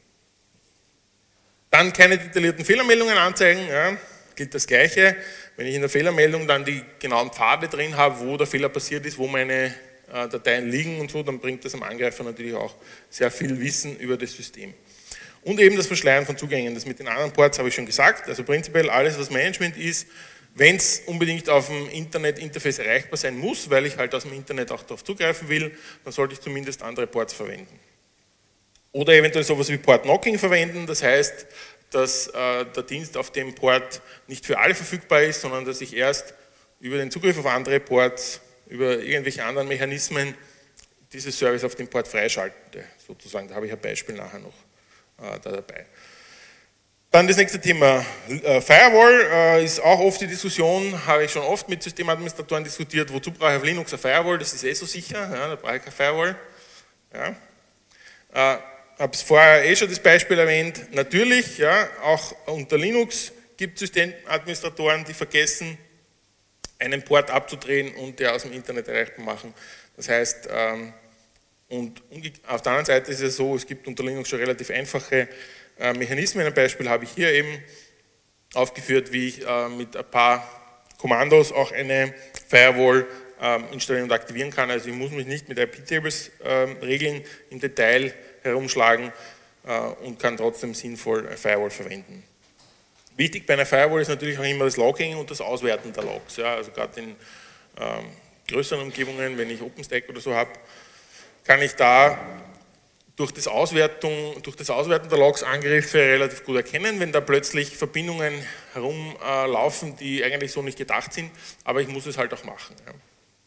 Dann keine detaillierten Fehlermeldungen anzeigen, ja, gilt das Gleiche. Wenn ich in der Fehlermeldung dann die genauen Pfade drin habe, wo der Fehler passiert ist, wo meine äh, Dateien liegen und so, dann bringt das am Angreifer natürlich auch sehr viel Wissen über das System. Und eben das Verschleiern von Zugängen, das mit den anderen Ports habe ich schon gesagt, also prinzipiell alles, was Management ist, wenn es unbedingt auf dem Internet-Interface erreichbar sein muss, weil ich halt aus dem Internet auch darauf zugreifen will, dann sollte ich zumindest andere Ports verwenden. Oder eventuell sowas wie Port-Knocking verwenden, das heißt, dass äh, der Dienst auf dem Port nicht für alle verfügbar ist, sondern dass ich erst über den Zugriff auf andere Ports, über irgendwelche anderen Mechanismen dieses Service auf dem Port freischalte, sozusagen. Da habe ich ein Beispiel nachher noch äh, da dabei. Dann das nächste Thema, äh, Firewall, äh, ist auch oft die Diskussion, habe ich schon oft mit Systemadministratoren diskutiert, wozu brauche ich auf Linux eine Firewall, das ist eh so sicher, ja, da brauche ich keine Firewall. Ja. Äh, habe es vorher eh schon das Beispiel erwähnt, natürlich, ja, auch unter Linux gibt es Systemadministratoren, die vergessen, einen Port abzudrehen und der aus dem Internet erreichbar machen. Das heißt, ähm, und auf der anderen Seite ist es so, es gibt unter Linux schon relativ einfache äh, Mechanismen. Ein Beispiel habe ich hier eben aufgeführt, wie ich äh, mit ein paar Kommandos auch eine Firewall äh, installieren und aktivieren kann. Also ich muss mich nicht mit I P-Tables äh, Regeln im Detail herumschlagen äh, und kann trotzdem sinnvoll eine Firewall verwenden. Wichtig bei einer Firewall ist natürlich auch immer das Logging und das Auswerten der Logs. Ja, also gerade in ähm, größeren Umgebungen, wenn ich OpenStack oder so habe, kann ich da durch das, Auswertung, durch das Auswerten der Logs Angriffe relativ gut erkennen, wenn da plötzlich Verbindungen herumlaufen, äh, die eigentlich so nicht gedacht sind, aber ich muss es halt auch machen. Ja.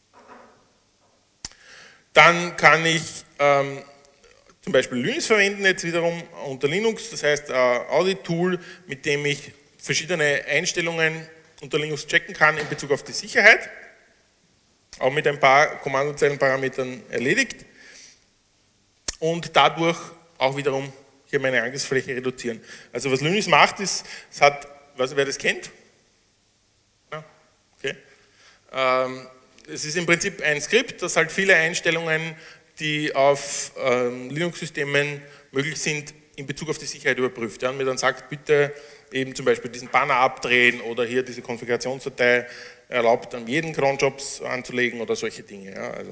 Dann kann ich ähm, zum Beispiel Linux verwenden, jetzt wiederum unter Linux, das heißt äh, Audit-Tool, mit dem ich verschiedene Einstellungen unter Linux checken kann in Bezug auf die Sicherheit, auch mit ein paar Kommandozeilenparametern erledigt und dadurch auch wiederum hier meine Angriffsfläche reduzieren. Also was Linux macht ist, es hat, weiß, wer das kennt? Ja, okay. Ähm, es ist im Prinzip ein Skript, das halt viele Einstellungen, die auf ähm, Linux-Systemen möglich sind, in Bezug auf die Sicherheit überprüft. Ja, und mir dann sagt, bitte eben zum Beispiel diesen Banner abdrehen oder hier diese Konfigurationsdatei erlaubt, an jeden Cronjobs anzulegen oder solche Dinge. Ja, also.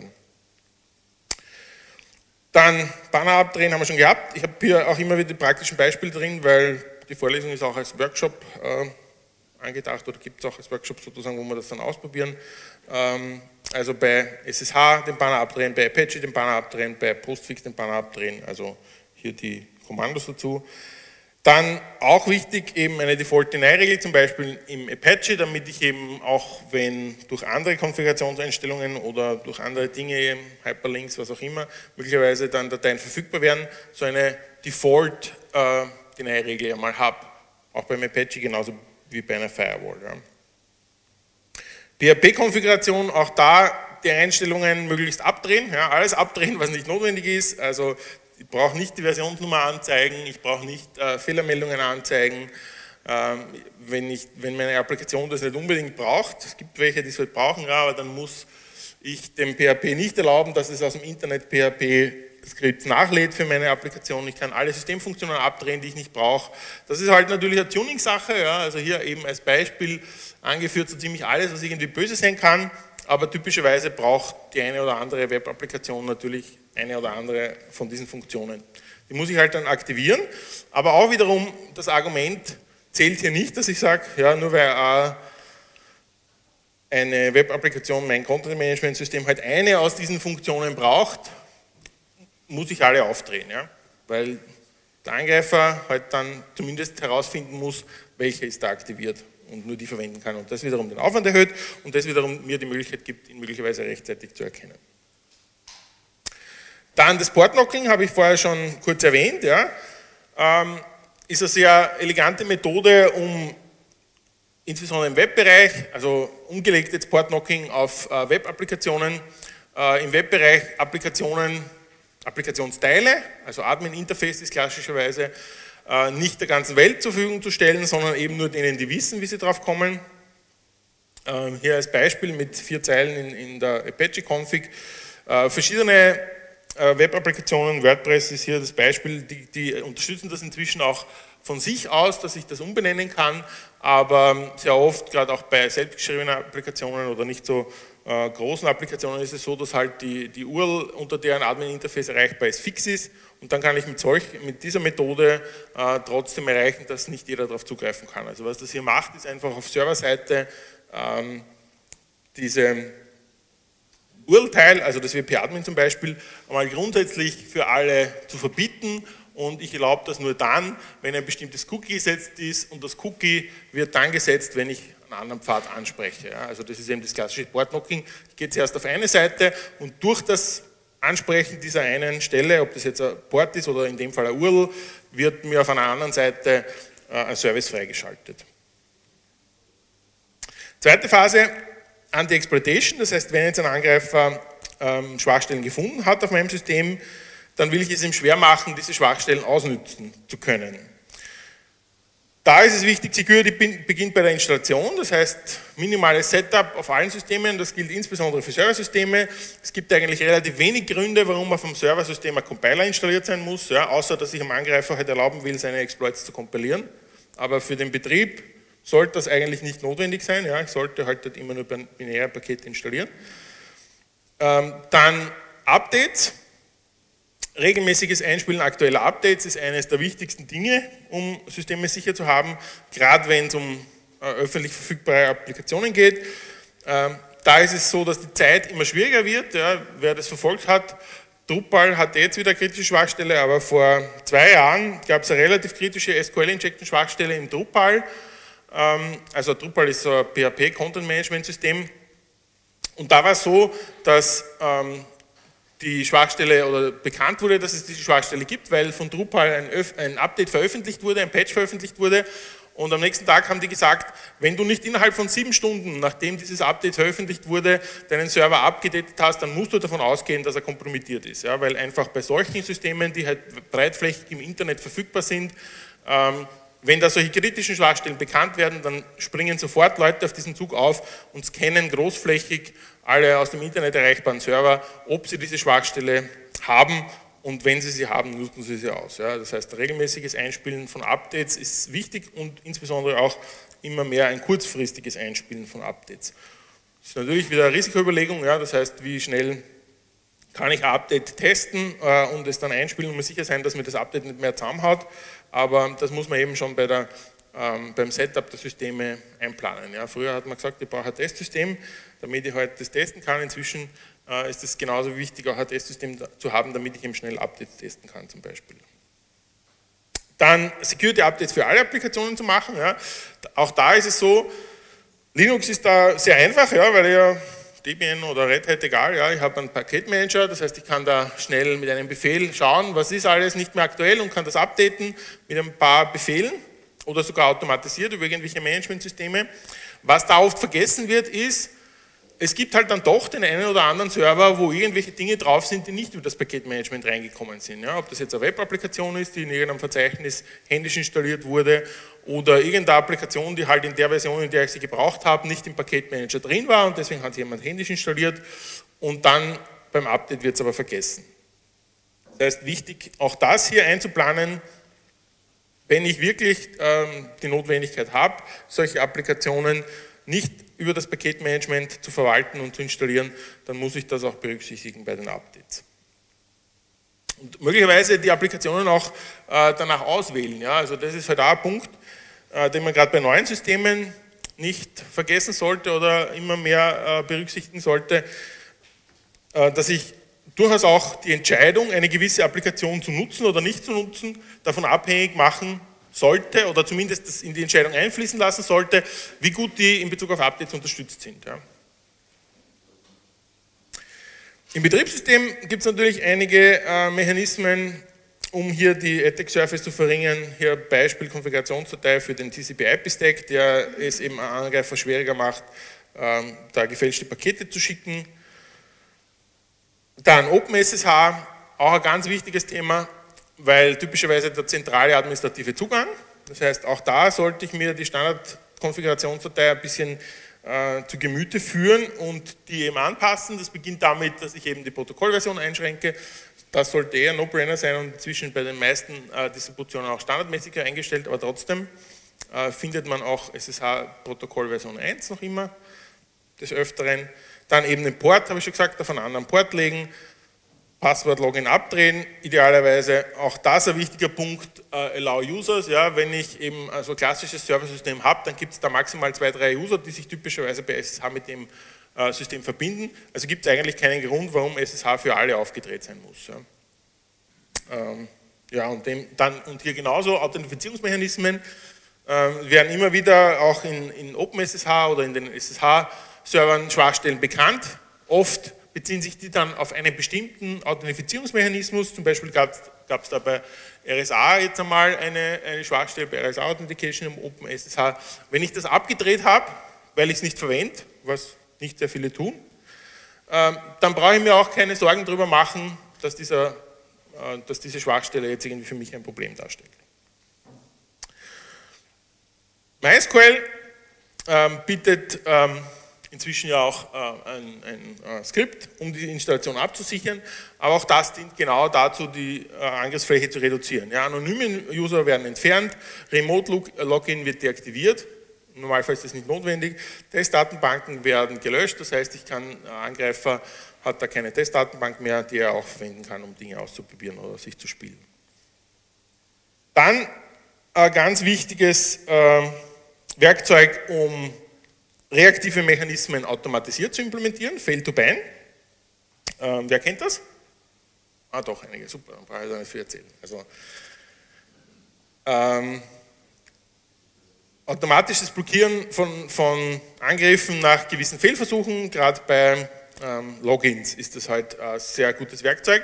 Dann Banner abdrehen haben wir schon gehabt. Ich habe hier auch immer wieder die praktischen Beispiele drin, weil die Vorlesung ist auch als Workshop äh, angedacht oder gibt es auch als Workshop sozusagen, wo wir das dann ausprobieren. Ähm, also bei S S H den Banner abdrehen, bei Apache den Banner abdrehen, bei Postfix den Banner abdrehen, also hier die Kommandos dazu. Dann auch wichtig eben eine Default-Deny-Regel, zum Beispiel im Apache, damit ich eben auch, wenn durch andere Konfigurationseinstellungen oder durch andere Dinge, Hyperlinks, was auch immer, möglicherweise dann Dateien verfügbar werden, so eine Default-Deny-Regel einmal habe. Auch beim Apache genauso wie bei einer Firewall. Ja. P H P-Konfiguration, auch da die Einstellungen möglichst abdrehen, ja, alles abdrehen, was nicht notwendig ist, also ich brauche nicht die Versionsnummer anzeigen, ich brauche nicht äh, Fehlermeldungen anzeigen, ähm, wenn, ich, wenn meine Applikation das nicht unbedingt braucht. Es gibt welche, die es halt brauchen, ja, aber dann muss ich dem P H P nicht erlauben, dass es aus dem Internet P H P-Skripts nachlädt für meine Applikation. Ich kann alle Systemfunktionen abdrehen, die ich nicht brauche. Das ist halt natürlich eine Tuning-Sache, ja, also hier eben als Beispiel angeführt so ziemlich alles, was irgendwie böse sein kann, aber typischerweise braucht die eine oder andere Web-Applikation natürlich eine oder andere von diesen Funktionen. Die muss ich halt dann aktivieren, aber auch wiederum das Argument zählt hier nicht, dass ich sage, ja, nur weil äh, eine Web-Applikation, mein Content-Management-System halt eine aus diesen Funktionen braucht, muss ich alle aufdrehen, ja? Weil der Angreifer halt dann zumindest herausfinden muss, welche ist da aktiviert und nur die verwenden kann und das wiederum den Aufwand erhöht und das wiederum mir die Möglichkeit gibt, ihn möglicherweise rechtzeitig zu erkennen. Dann das Port-Knocking, habe ich vorher schon kurz erwähnt, ja, ähm, ist eine sehr elegante Methode, um insbesondere im Webbereich, also umgelegt jetzt Port-Knocking auf äh, Web-Applikationen, äh, im Webbereich Applikationen, Applikationsteile, also Admin-Interfaces klassischerweise, äh, nicht der ganzen Welt zur Verfügung zu stellen, sondern eben nur denen, die wissen, wie sie drauf kommen. Ähm, hier als Beispiel mit vier Zeilen in, in der Apache-Config, äh, verschiedene Web-Applikationen, WordPress ist hier das Beispiel, die, die unterstützen das inzwischen auch von sich aus, dass ich das umbenennen kann, aber sehr oft, gerade auch bei selbstgeschriebenen Applikationen oder nicht so äh, großen Applikationen ist es so, dass halt die, die U R L, unter der ein Admin-Interface erreichbar ist, fix ist und dann kann ich mit, solch, mit dieser Methode äh, trotzdem erreichen, dass nicht jeder darauf zugreifen kann. Also was das hier macht, ist einfach auf Serverseite ähm, diese U R L-Teil, also das W P-Admin zum Beispiel, einmal grundsätzlich für alle zu verbieten und ich erlaube das nur dann, wenn ein bestimmtes Cookie gesetzt ist und das Cookie wird dann gesetzt, wenn ich einen anderen Pfad anspreche. Ja, also das ist eben das klassische Port-Knocking. Ich gehe zuerst auf eine Seite und durch das Ansprechen dieser einen Stelle, ob das jetzt ein Port ist oder in dem Fall ein U R L, wird mir auf einer anderen Seite ein Service freigeschaltet. Zweite Phase, Anti-Exploitation, das heißt, wenn jetzt ein Angreifer ähm, Schwachstellen gefunden hat auf meinem System, dann will ich es ihm schwer machen, diese Schwachstellen ausnutzen zu können. Da ist es wichtig, Security beginnt bei der Installation, das heißt minimales Setup auf allen Systemen, das gilt insbesondere für Serversysteme. Es gibt eigentlich relativ wenig Gründe, warum auf einem Serversystem ein Compiler installiert sein muss, ja, außer dass ich dem Angreifer halt erlauben will, seine Exploits zu kompilieren, aber für den Betrieb sollte das eigentlich nicht notwendig sein, ja, ich sollte halt immer nur binäre Pakete installieren. Ähm, dann Updates, regelmäßiges Einspielen aktueller Updates ist eines der wichtigsten Dinge, um Systeme sicher zu haben, gerade wenn es um äh, öffentlich verfügbare Applikationen geht. Ähm, da ist es so, dass die Zeit immer schwieriger wird, ja, wer das verfolgt hat. Drupal hat jetzt wieder eine kritische Schwachstelle, aber vor zwei Jahren gab es eine relativ kritische S Q L-Injection-Schwachstelle im Drupal. Also Drupal ist so ein P H P-Content-Management-System und da war es so, dass ähm, die Schwachstelle oder bekannt wurde, dass es diese Schwachstelle gibt, weil von Drupal ein, ein Update veröffentlicht wurde, ein Patch veröffentlicht wurde und am nächsten Tag haben die gesagt, wenn du nicht innerhalb von sieben Stunden, nachdem dieses Update veröffentlicht wurde, deinen Server abgedatet hast, dann musst du davon ausgehen, dass er kompromittiert ist, ja, weil einfach bei solchen Systemen, die halt breitflächig im Internet verfügbar sind, ähm, wenn da solche kritischen Schwachstellen bekannt werden, dann springen sofort Leute auf diesen Zug auf und scannen großflächig alle aus dem Internet erreichbaren Server, ob sie diese Schwachstelle haben und wenn sie sie haben, nutzen sie sie aus. Ja, das heißt, regelmäßiges Einspielen von Updates ist wichtig und insbesondere auch immer mehr ein kurzfristiges Einspielen von Updates. Das ist natürlich wieder eine Risikoüberlegung, ja, das heißt, wie schnell kann ich ein Update testen äh, und es dann einspielen und mir sicher sein, dass mir das Update nicht mehr zusammenhaut. Aber das muss man eben schon bei der ähm, beim Setup der Systeme einplanen. Ja, früher hat man gesagt, ich brauche ein Testsystem, damit ich halt das testen kann. Inzwischen äh, ist es genauso wichtig, auch ein Testsystem zu haben, damit ich eben schnell Updates testen kann zum Beispiel. Dann Security-Updates für alle Applikationen zu machen. Ja. Auch da ist es so, Linux ist da sehr einfach, ja, weil ja Debian oder Red Hat, egal, ja, ich habe einen Paketmanager, das heißt, ich kann da schnell mit einem Befehl schauen, was ist alles nicht mehr aktuell und kann das updaten mit ein paar Befehlen oder sogar automatisiert über irgendwelche Managementsysteme. Was da oft vergessen wird, ist, es gibt halt dann doch den einen oder anderen Server, wo irgendwelche Dinge drauf sind, die nicht über das Paketmanagement reingekommen sind. Ja, ob das jetzt eine Web-Applikation ist, die in irgendeinem Verzeichnis händisch installiert wurde, oder irgendeine Applikation, die halt in der Version, in der ich sie gebraucht habe, nicht im Paketmanager drin war und deswegen hat sie jemand händisch installiert und dann beim Update wird es aber vergessen. Das heißt, wichtig, auch das hier einzuplanen, wenn ich wirklich ähm, die Notwendigkeit habe, solche Applikationen nicht über das Paketmanagement zu verwalten und zu installieren, dann muss ich das auch berücksichtigen bei den Updates. Und möglicherweise die Applikationen auch äh, danach auswählen. Ja? Also das ist halt auch ein Punkt, äh, den man gerade bei neuen Systemen nicht vergessen sollte oder immer mehr äh, berücksichtigen sollte, äh, dass ich durchaus auch die Entscheidung, eine gewisse Applikation zu nutzen oder nicht zu nutzen, davon abhängig machen sollte oder zumindest das in die Entscheidung einfließen lassen sollte, wie gut die in Bezug auf Updates unterstützt sind. Ja. Im Betriebssystem gibt es natürlich einige äh, Mechanismen, um hier die Attack Surface zu verringern. Hier Beispiel Konfigurationsdatei für den T C P I P Stack, der es eben einem Angreifer schwieriger macht, ähm, da gefälschte Pakete zu schicken. Dann OpenSSH, auch ein ganz wichtiges Thema, weil typischerweise der zentrale administrative Zugang, das heißt auch da sollte ich mir die Standardkonfigurationsdatei ein bisschen äh, zu Gemüte führen und die eben anpassen. Das beginnt damit, dass ich eben die Protokollversion einschränke. Das sollte eher No-Brainer sein und inzwischen bei den meisten äh, Distributionen auch standardmäßig eingestellt, aber trotzdem äh, findet man auch S S H-Protokollversion eins noch immer des Öfteren. Dann eben den Port, habe ich schon gesagt, auf einen anderen Port legen, Passwort, Login abdrehen, idealerweise auch das ein wichtiger Punkt, äh, allow users, ja, wenn ich eben also ein klassisches Serversystem habe, dann gibt es da maximal zwei, drei User, die sich typischerweise bei S S H mit dem äh, System verbinden, also gibt es eigentlich keinen Grund, warum S S H für alle aufgedreht sein muss. Ja, ähm, ja und, dem, dann, und hier genauso Authentifizierungsmechanismen äh, werden immer wieder auch in, in OpenSSH oder in den S S H-Servern Schwachstellen bekannt, oft beziehen sich die dann auf einen bestimmten Authentifizierungsmechanismus, zum Beispiel gab es da bei R S A jetzt einmal eine, eine Schwachstelle, bei R S A Authentication im OpenSSH. Wenn ich das abgedreht habe, weil ich es nicht verwende, was nicht sehr viele tun, ähm, dann brauche ich mir auch keine Sorgen darüber machen, dass, dieser, äh, dass diese Schwachstelle jetzt irgendwie für mich ein Problem darstellt. MySQL ähm, bietet ähm, inzwischen ja auch äh, ein, ein äh, Skript, um die Installation abzusichern, aber auch das dient genau dazu, die äh, Angriffsfläche zu reduzieren. Ja, anonyme User werden entfernt, Remote-Login wird deaktiviert, im Normalfall ist das nicht notwendig, Testdatenbanken werden gelöscht, das heißt, ich kann, äh, Angreifer hat da keine Testdatenbank mehr, die er auch verwenden kann, um Dinge auszuprobieren oder sich zu spielen. Dann ein ganz wichtiges äh, Werkzeug, um reaktive Mechanismen automatisiert zu implementieren, Fail-to-Ban. Ähm, wer kennt das? Ah doch, einige, super, dann brauche ich da nicht viel erzählen. Also, ähm, automatisches Blockieren von, von Angriffen nach gewissen Fehlversuchen, gerade bei ähm, Logins ist das halt ein sehr gutes Werkzeug.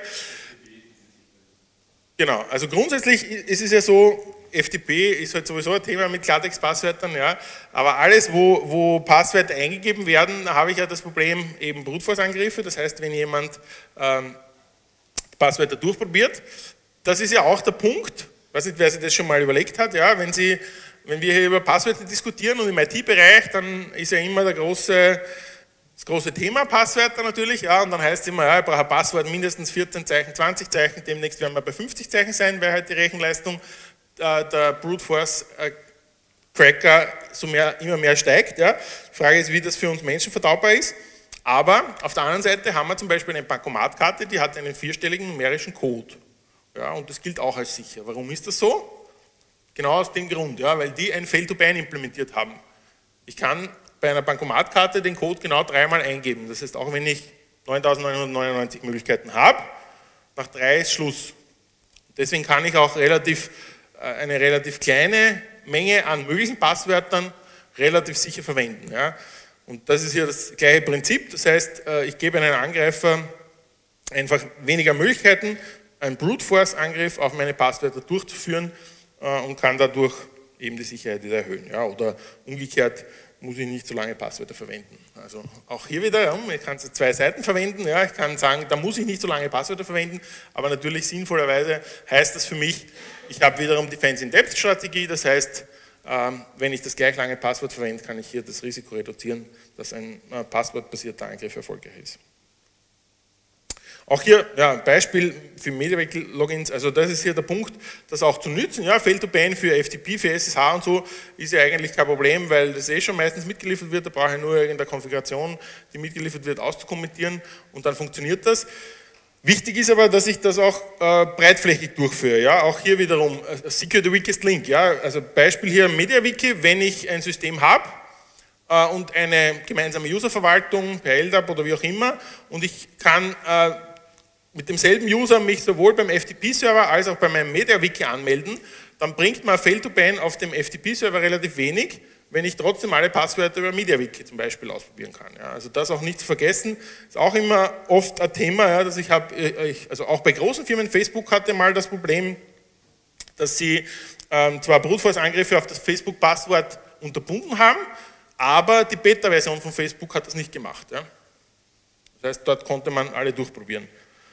Genau, also grundsätzlich ist es ja so, F T P ist halt sowieso ein Thema mit Klartext-Passwörtern, ja, aber alles, wo, wo Passwörter eingegeben werden, habe ich ja das Problem eben Brute-Force-Angriffe, das heißt, wenn jemand ähm, Passwörter durchprobiert, das ist ja auch der Punkt, ich weiß nicht, wer sich das schon mal überlegt hat, ja, wenn, Sie, wenn wir hier über Passwörter diskutieren und im I T-Bereich, dann ist ja immer der große, das große Thema Passwörter natürlich, ja, und dann heißt es immer, ja, ich brauche ein Passwort mindestens vierzehn Zeichen, zwanzig Zeichen, demnächst werden wir bei fünfzig Zeichen sein, weil halt die Rechenleistung der Brute Force Cracker so mehr, immer mehr steigt. Ja. Die Frage ist, wie das für uns Menschen verdaubar ist. Aber auf der anderen Seite haben wir zum Beispiel eine Bankomatkarte, die hat einen vierstelligen numerischen Code. Ja, und das gilt auch als sicher. Warum ist das so? Genau aus dem Grund, ja, weil die ein Fail-to-Ban implementiert haben. Ich kann bei einer Bankomatkarte den Code genau dreimal eingeben. Das heißt, auch wenn ich neuntausendneunhundertneunundneunzig Möglichkeiten habe, nach drei ist Schluss. Deswegen kann ich auch relativ, eine relativ kleine Menge an möglichen Passwörtern relativ sicher verwenden. Ja. Und das ist hier das gleiche Prinzip. Das heißt, ich gebe einem Angreifer einfach weniger Möglichkeiten, einen Brute Force Angriff auf meine Passwörter durchzuführen und kann dadurch eben die Sicherheit wieder erhöhen. Ja. Oder umgekehrt muss ich nicht so lange Passwörter verwenden. Also auch hier wieder, ich kann zwei Seiten verwenden, ja, ich kann sagen, da muss ich nicht so lange Passwörter verwenden, aber natürlich sinnvollerweise heißt das für mich, ich habe wiederum Defense-in-Depth-Strategie, das heißt, ähm, wenn ich das gleich lange Passwort verwende, kann ich hier das Risiko reduzieren, dass ein äh, passwortbasierter Angriff erfolgreich ist. Auch hier ja, ein Beispiel für MediaWiki-Logins, also das ist hier der Punkt, das auch zu nützen. Ja, Fail-to-Ban für F T P, für S S H und so ist ja eigentlich kein Problem, weil das eh schon meistens mitgeliefert wird, da brauche ich nur in der Konfiguration, die mitgeliefert wird, auszukommentieren und dann funktioniert das. Wichtig ist aber, dass ich das auch äh, breitflächig durchführe. Ja? Auch hier wiederum, uh, Secure the Weakest Link. Ja? Also Beispiel hier MediaWiki, wenn ich ein System habe, äh, und eine gemeinsame Userverwaltung per L D A P oder wie auch immer und ich kann äh, mit demselben User mich sowohl beim F T P-Server als auch bei meinem MediaWiki anmelden, dann bringt mir Fail-to-Ban auf dem F T P-Server relativ wenig, wenn ich trotzdem alle Passwörter über MediaWiki zum Beispiel ausprobieren kann. Ja, also das auch nicht zu vergessen, ist auch immer oft ein Thema, ja, dass ich habe, also auch bei großen Firmen, Facebook hatte mal das Problem, dass sie ähm, zwar Brute Force Angriffe auf das Facebook-Passwort unterbunden haben, aber die Beta-Version von Facebook hat das nicht gemacht. Ja. Das heißt, dort konnte man alle durchprobieren.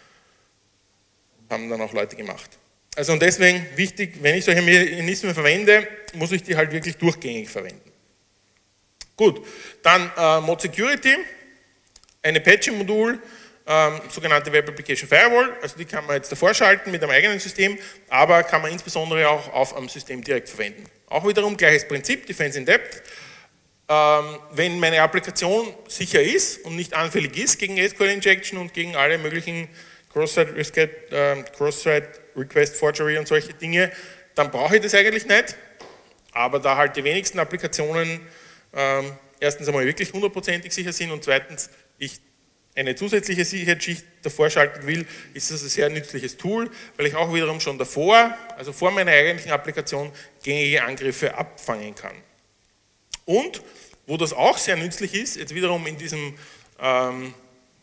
Haben dann auch Leute gemacht. Also und deswegen wichtig, wenn ich solche Mechanismen verwende, muss ich die halt wirklich durchgängig verwenden. Gut, dann äh, Mod Security, eine Patching-Modul, ähm, sogenannte Web Application Firewall, also die kann man jetzt davor schalten mit einem eigenen System, aber kann man insbesondere auch auf einem System direkt verwenden. Auch wiederum gleiches Prinzip, Defense-in-Depth. Ähm, wenn meine Applikation sicher ist und nicht anfällig ist gegen S Q L-Injection und gegen alle möglichen Cross-Site äh, Cross-Site Request Forgery und solche Dinge, dann brauche ich das eigentlich nicht, aber da halt die wenigsten Applikationen ähm, erstens einmal wirklich hundertprozentig sicher sind und zweitens ich eine zusätzliche Sicherheitsschicht davor schalten will, ist das ein sehr nützliches Tool, weil ich auch wiederum schon davor, also vor meiner eigentlichen Applikation, gängige Angriffe abfangen kann. Und, wo das auch sehr nützlich ist, jetzt wiederum in diesem ähm,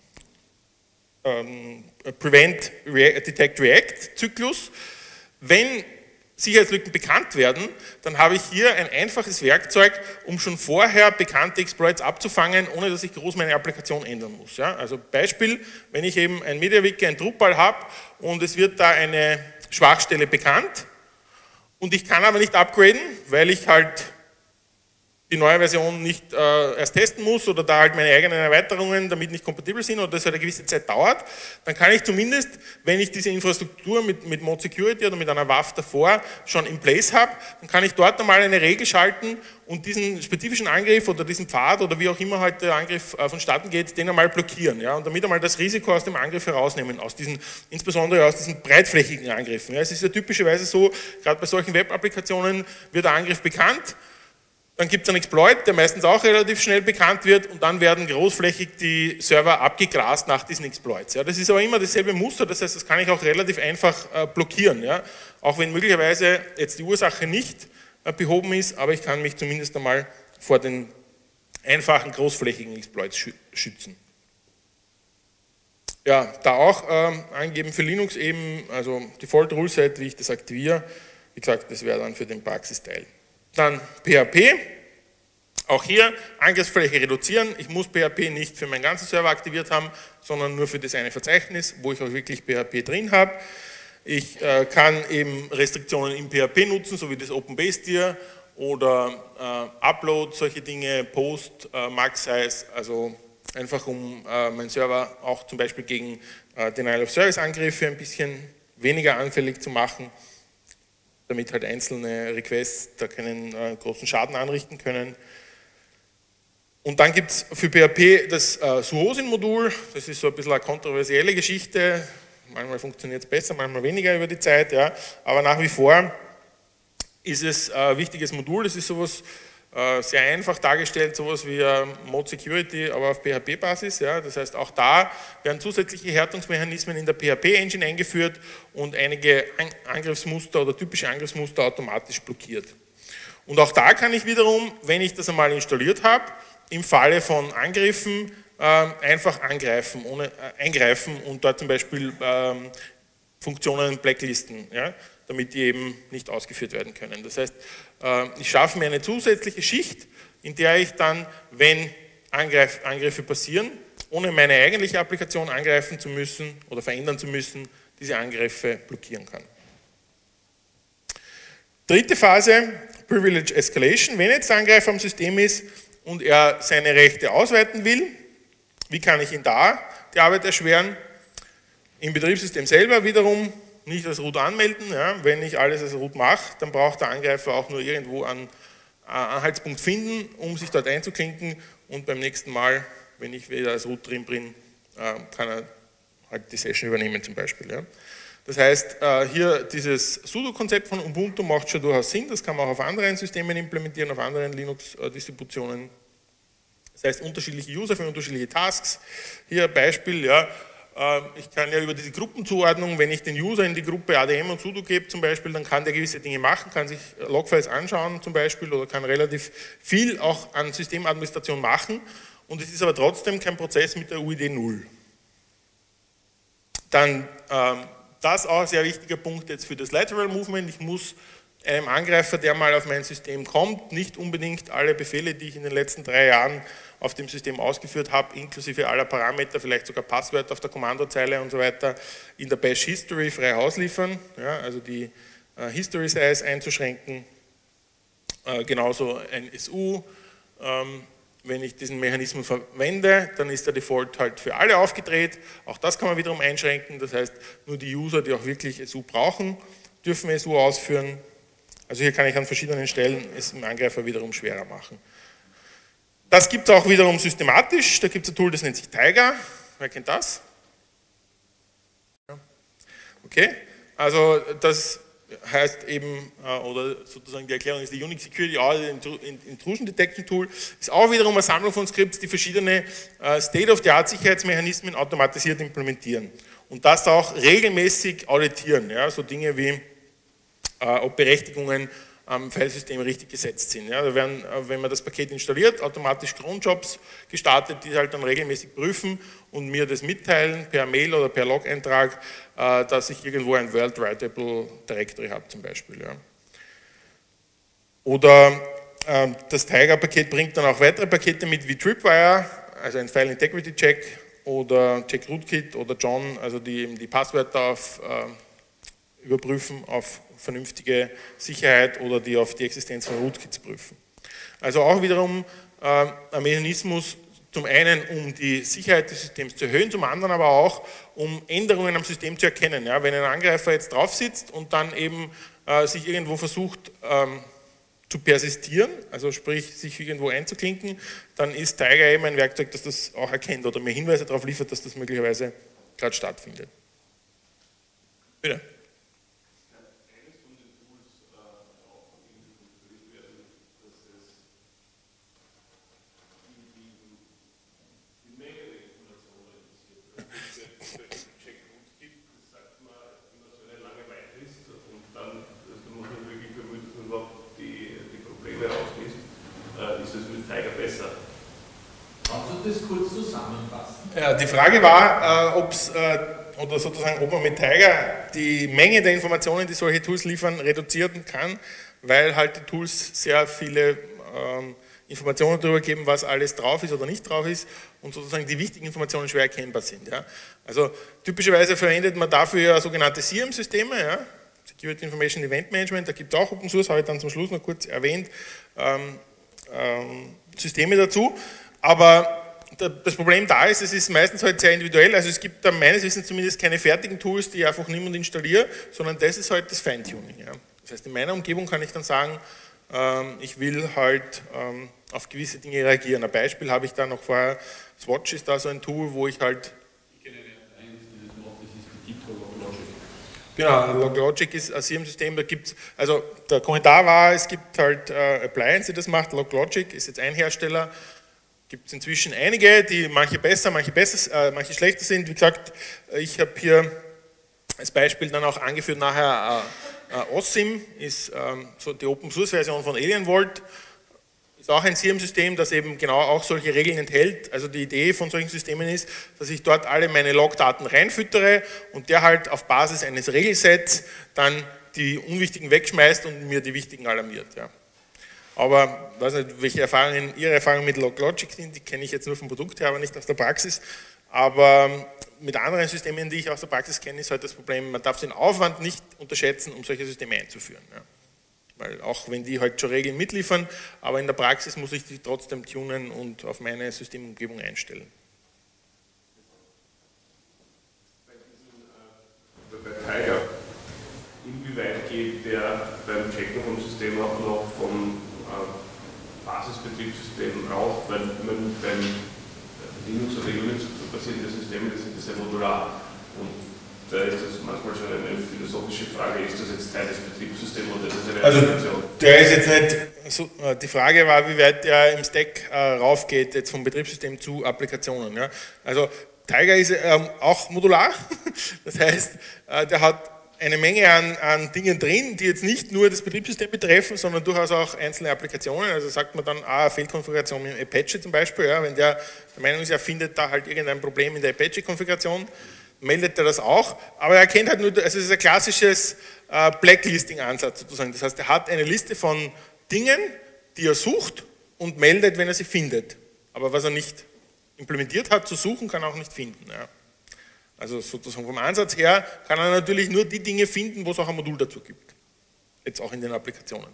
ähm, Prevent, React, Detect, React Zyklus, wenn Sicherheitslücken bekannt werden, dann habe ich hier ein einfaches Werkzeug, um schon vorher bekannte Exploits abzufangen, ohne dass ich groß meine Applikation ändern muss. Ja? Also Beispiel, wenn ich eben ein MediaWiki, ein Drupal habe und es wird da eine Schwachstelle bekannt und ich kann aber nicht upgraden, weil ich halt die neue Version nicht äh, erst testen muss oder da halt meine eigenen Erweiterungen damit nicht kompatibel sind oder das halt eine gewisse Zeit dauert, dann kann ich zumindest, wenn ich diese Infrastruktur mit, mit Mod Security oder mit einer W A F davor schon in place habe, dann kann ich dort einmal eine Regel schalten und diesen spezifischen Angriff oder diesen Pfad oder wie auch immer halt der Angriff äh, vonstatten geht, den einmal blockieren. Ja, und damit einmal das Risiko aus dem Angriff herausnehmen, aus diesen, insbesondere aus diesen breitflächigen Angriffen. Ja, es ist ja typischerweise so, gerade bei solchen Web-Applikationen wird der Angriff bekannt, dann gibt es einen Exploit, der meistens auch relativ schnell bekannt wird und dann werden großflächig die Server abgegrast nach diesen Exploits. Ja, das ist aber immer dasselbe Muster, das heißt, das kann ich auch relativ einfach äh, blockieren. Ja, auch wenn möglicherweise jetzt die Ursache nicht äh, behoben ist, aber ich kann mich zumindest einmal vor den einfachen großflächigen Exploits schü schützen. Ja, da auch ähm, angeben für Linux eben, also Default Rule Set, wie ich das aktiviere. Wie gesagt, das wäre dann für den Praxisteil. Dann P H P, auch hier Angriffsfläche reduzieren. Ich muss P H P nicht für meinen ganzen Server aktiviert haben, sondern nur für das eine Verzeichnis, wo ich auch wirklich P H P drin habe. Ich äh, kann eben Restriktionen im P H P nutzen, so wie das OpenBSDIR oder äh, Upload, solche Dinge, Post, äh, Max Size, also einfach um äh, meinen Server auch zum Beispiel gegen äh, Denial-of-Service-Angriffe ein bisschen weniger anfällig zu machen, damit halt einzelne Requests da keinen äh, großen Schaden anrichten können. Und dann gibt es für P H P das äh, Suhosin-Modul, das ist so ein bisschen eine kontroversielle Geschichte, manchmal funktioniert es besser, manchmal weniger über die Zeit, ja, aber nach wie vor ist es ein wichtiges Modul, das ist sowas äh, sehr einfach dargestellt, sowas wie äh, Mode Security, aber auf P H P-Basis. Ja. Das heißt, auch da werden zusätzliche Härtungsmechanismen in der P H P-Engine eingeführt und einige Angriffsmuster oder typische Angriffsmuster automatisch blockiert. Und auch da kann ich wiederum, wenn ich das einmal installiert habe, im Falle von Angriffen äh, einfach angreifen, ohne, äh, eingreifen und dort zum Beispiel ähm, Funktionen blacklisten, ja, damit die eben nicht ausgeführt werden können. Das heißt, äh, ich schaffe mir eine zusätzliche Schicht, in der ich dann, wenn Angreif, Angriffe passieren, ohne meine eigentliche Applikation angreifen zu müssen oder verändern zu müssen, diese Angriffe blockieren kann. Dritte Phase, Privilege Escalation. Wenn jetzt der Angreifer am System ist und er seine Rechte ausweiten will, wie kann ich ihn da die Arbeit erschweren? Im Betriebssystem selber wiederum nicht als Root anmelden. Ja. Wenn ich alles als Root mache, dann braucht der Angreifer auch nur irgendwo einen Anhaltspunkt finden, um sich dort einzuklinken, und beim nächsten Mal, wenn ich wieder als Root drin bin, kann er halt die Session übernehmen zum Beispiel. Ja. Das heißt, hier dieses Sudo-Konzept von Ubuntu macht schon durchaus Sinn, das kann man auch auf anderen Systemen implementieren, auf anderen Linux-Distributionen. Das heißt, unterschiedliche User für unterschiedliche Tasks. Hier ein Beispiel, ja, ich kann ja über diese Gruppenzuordnung, wenn ich den User in die Gruppe A D M und Sudo gebe zum Beispiel, dann kann der gewisse Dinge machen, kann sich Logfiles anschauen zum Beispiel oder kann relativ viel auch an Systemadministration machen, und es ist aber trotzdem kein Prozess mit der U I D null. Dann ähm, das auch ein sehr wichtiger Punkt jetzt für das Lateral Movement. Ich muss einem Angreifer, der mal auf mein System kommt, nicht unbedingt alle Befehle, die ich in den letzten drei Jahren auf dem System ausgeführt habe, inklusive aller Parameter, vielleicht sogar Passwörter auf der Kommandozeile und so weiter, in der Bash History frei ausliefern, ja, also die äh, History Size einzuschränken. Äh, genauso ein S U. Ähm, Wenn ich diesen Mechanismus verwende, dann ist der Default halt für alle aufgedreht. Auch das kann man wiederum einschränken. Das heißt, nur die User, die auch wirklich S U brauchen, dürfen S U ausführen. Also hier kann ich an verschiedenen Stellen es dem Angreifer wiederum schwerer machen. Das gibt es auch wiederum systematisch. Da gibt es ein Tool, das nennt sich Tiger. Wer kennt das? Okay, also das heißt eben, oder sozusagen die Erklärung ist die Unix Security Audit Intrusion Detection Tool, ist auch wiederum eine Sammlung von Skripts, die verschiedene State-of-the-Art Sicherheitsmechanismen automatisiert implementieren und das auch regelmäßig auditieren, ja, so Dinge wie ob Berechtigungen am Filesystem richtig gesetzt sind. Ja, da werden, wenn man das Paket installiert, automatisch Cronjobs gestartet, die halt dann regelmäßig prüfen und mir das mitteilen per Mail oder per Log-Eintrag, äh, dass ich irgendwo ein World Writable Directory habe zum Beispiel. Ja. Oder äh, das Tiger-Paket bringt dann auch weitere Pakete mit wie Tripwire, also ein File Integrity Check, oder Check Rootkit oder John, also die die Passwörter auf, äh, überprüfen auf vernünftige Sicherheit oder die auf die Existenz von Rootkits prüfen. Also auch wiederum äh, ein Mechanismus, zum einen um die Sicherheit des Systems zu erhöhen, zum anderen aber auch um Änderungen am System zu erkennen. Ja, wenn ein Angreifer jetzt drauf sitzt und dann eben äh, sich irgendwo versucht ähm, zu persistieren, also sprich sich irgendwo einzuklinken, dann ist Tiger eben ein Werkzeug, das das auch erkennt oder mir Hinweise darauf liefert, dass das möglicherweise gerade stattfindet. Bitte. Das kurz zusammenfassen? Ja, die Frage war, äh, ob's, äh, oder sozusagen, ob man mit Tiger die Menge der Informationen, die solche Tools liefern, reduzieren kann, weil halt die Tools sehr viele ähm, Informationen darüber geben, was alles drauf ist oder nicht drauf ist und sozusagen die wichtigen Informationen schwer erkennbar sind. Ja. Also typischerweise verwendet man dafür ja sogenannte S I E M-Systeme, ja, Security Information Event Management, da gibt es auch Open Source, habe ich dann zum Schluss noch kurz erwähnt, ähm, ähm, Systeme dazu, aber das Problem da ist, es ist meistens halt sehr individuell, also es gibt da meines Wissens zumindest keine fertigen Tools, die ich einfach nehme und installiere, sondern das ist halt das Feintuning. Ja. Das heißt, in meiner Umgebung kann ich dann sagen, ähm, ich will halt ähm, auf gewisse Dinge reagieren. Ein Beispiel habe ich da noch vorher, Swatch ist da so ein Tool, wo ich halt... Ich kenne eins, dieses Mod, das ist die Deep Logic. Genau, LogLogic ist ein S I E M-System, da gibt es, also der Kommentar war, es gibt halt äh, Appliance, die das macht, LogLogic ist jetzt ein Hersteller, gibt es inzwischen einige, die manche besser, manche, besser, äh, manche schlechter sind. Wie gesagt, ich habe hier als Beispiel dann auch angeführt nachher äh, äh, OSSIM, ist ähm, so die Open-Source-Version von AlienVault, ist auch ein S I E M-System, das eben genau auch solche Regeln enthält. Also die Idee von solchen Systemen ist, dass ich dort alle meine Logdaten reinfüttere und der halt auf Basis eines Regelsets dann die unwichtigen wegschmeißt und mir die wichtigen alarmiert. Ja. Aber ich weiß nicht, welche Erfahrungen Ihre Erfahrungen mit LogLogic sind, die kenne ich jetzt nur vom Produkt her, aber nicht aus der Praxis. Aber mit anderen Systemen, die ich aus der Praxis kenne, ist halt das Problem, man darf den Aufwand nicht unterschätzen, um solche Systeme einzuführen. Ja. Weil auch wenn die halt schon Regeln mitliefern, aber in der Praxis muss ich die trotzdem tunen und auf meine Systemumgebung einstellen. Bei diesem, äh, bei Tiger, inwieweit geht der beim Checken vom System auch noch vom äh, Basisbetriebssystem rauf, weil man beim Linux oder Unix basierende Systeme, die sind ja sehr modular und da ist das manchmal schon eine philosophische Frage, ist das jetzt Teil des Betriebssystems oder ist das eine also, Applikation? Der ist jetzt nicht, so, die Frage war, wie weit der im Stack äh, raufgeht, jetzt vom Betriebssystem zu Applikationen. Ja. Also Tiger ist ähm, auch modular, das heißt, äh, der hat eine Menge an, an Dingen drin, die jetzt nicht nur das Betriebssystem betreffen, sondern durchaus auch einzelne Applikationen. Also sagt man dann, ah, Fehlkonfiguration mit Apache zum Beispiel, ja, wenn der der Meinung ist, er findet da halt irgendein Problem in der Apache-Konfiguration, meldet er das auch, aber er kennt halt nur, also es ist ein klassisches äh, Blacklisting-Ansatz sozusagen. Das heißt, er hat eine Liste von Dingen, die er sucht und meldet, wenn er sie findet. Aber was er nicht implementiert hat, zu suchen, kann er auch nicht finden. Ja. Also sozusagen vom Ansatz her kann er natürlich nur die Dinge finden, wo es auch ein Modul dazu gibt. Jetzt auch in den Applikationen.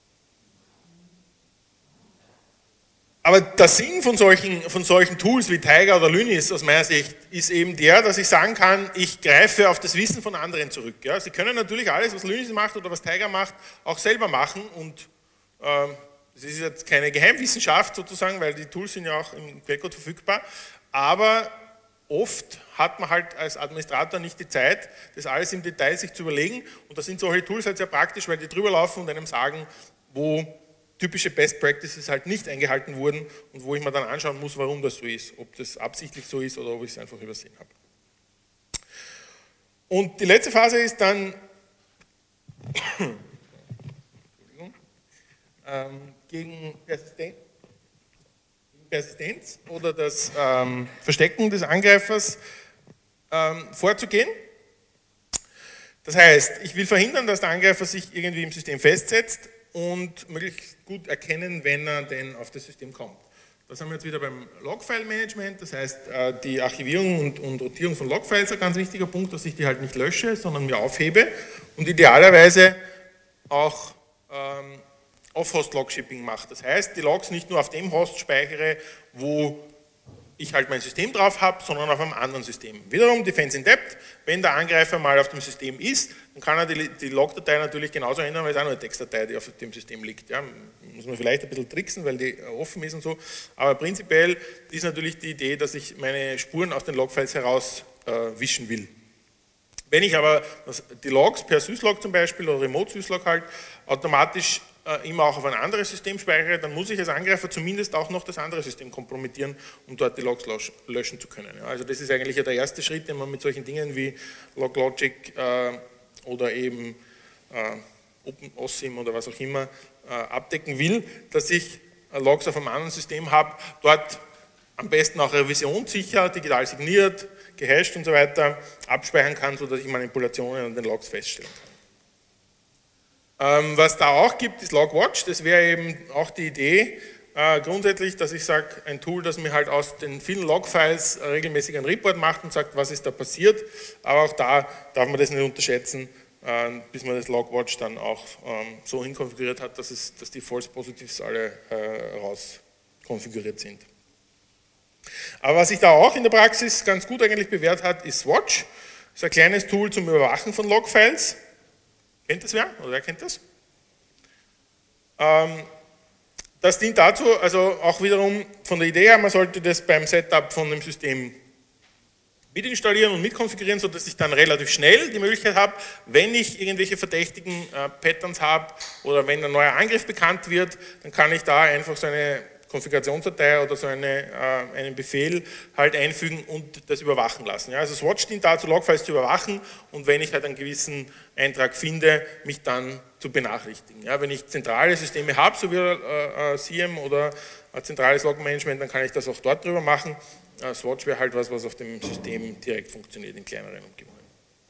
Aber der Sinn von solchen, von solchen Tools wie Tiger oder Lynis aus meiner Sicht ist eben der, dass ich sagen kann, ich greife auf das Wissen von anderen zurück. Ja, Sie können natürlich alles, was Lynis macht oder was Tiger macht, auch selber machen und äh, es ist jetzt keine Geheimwissenschaft sozusagen, weil die Tools sind ja auch im Quellcode verfügbar, aber oft hat man halt als Administrator nicht die Zeit, das alles im Detail sich zu überlegen und da sind solche Tools halt sehr praktisch, weil die drüber laufen und einem sagen, wo typische Best Practices halt nicht eingehalten wurden und wo ich mir dann anschauen muss, warum das so ist, ob das absichtlich so ist oder ob ich es einfach übersehen habe. Und die letzte Phase ist dann ähm, gegen Persistenz, Persistenz oder das ähm, Verstecken des Angreifers ähm, vorzugehen. Das heißt, ich will verhindern, dass der Angreifer sich irgendwie im System festsetzt und möglichst gut erkennen, wenn er denn auf das System kommt. Das haben wir jetzt wieder beim Logfile-Management, das heißt die Archivierung und, und Rotierung von Logfiles ist ein ganz wichtiger Punkt, dass ich die halt nicht lösche, sondern mir aufhebe und idealerweise auch ähm, Off-Host-Log-Shipping mache. Das heißt, die Logs nicht nur auf dem Host speichere, wo ich halt mein System drauf habe, sondern auf einem anderen System. Wiederum Defense in Depth, wenn der Angreifer mal auf dem System ist, dann kann er die, die Log-Datei natürlich genauso ändern, weil es auch nur eine Textdatei, die auf dem System liegt. Ja, muss man vielleicht ein bisschen tricksen, weil die offen ist und so, aber prinzipiell ist natürlich die Idee, dass ich meine Spuren aus den Logfiles heraus äh, wischen will. Wenn ich aber das, die Logs per Syslog zum Beispiel oder Remote Syslog halt automatisch äh, immer auch auf ein anderes System speichere, dann muss ich als Angreifer zumindest auch noch das andere System kompromittieren, um dort die Logs löschen zu können. Ja, also das ist eigentlich ja der erste Schritt, den man mit solchen Dingen wie LogLogic äh, oder eben äh, OpenOSSIM oder was auch immer äh, abdecken will, dass ich äh, Logs auf einem anderen System habe, dort am besten auch revisionssicher, digital signiert, gehasht und so weiter abspeichern kann, sodass ich Manipulationen an den Logs feststellen kann. Ähm, was da auch gibt, ist LogWatch. Das wäre eben auch die Idee, äh, grundsätzlich, dass ich sage, ein Tool, das mir halt aus den vielen Logfiles äh, regelmäßig einen Report macht und sagt, was ist da passiert. Aber auch da darf man das nicht unterschätzen, äh, bis man das LogWatch dann auch ähm, so hinkonfiguriert hat, dass, es, dass die False Positives alle äh, raus konfiguriert sind. Aber was sich da auch in der Praxis ganz gut eigentlich bewährt hat, ist Watch. Das ist ein kleines Tool zum Überwachen von Logfiles. Kennt das wer? Oder wer kennt das? Ähm, das dient dazu, also auch wiederum von der Idee her, man sollte das beim Setup von dem System mitinstallieren und mitkonfigurieren, sodass ich dann relativ schnell die Möglichkeit habe, wenn ich irgendwelche verdächtigen äh, Patterns habe oder wenn ein neuer Angriff bekannt wird, dann kann ich da einfach so eine Konfigurationsdatei oder so eine, äh, einen Befehl halt einfügen und das überwachen lassen. Ja, also Swatch dient dazu, Logfiles zu überwachen und wenn ich halt einen gewissen Eintrag finde, mich dann zu benachrichtigen. Ja, wenn ich zentrale Systeme habe, so wie äh, äh, C M oder äh, zentrales Logmanagement, dann kann ich das auch dort drüber machen. Äh, Swatch wäre halt was, was auf dem System direkt funktioniert in kleineren Umgebungen.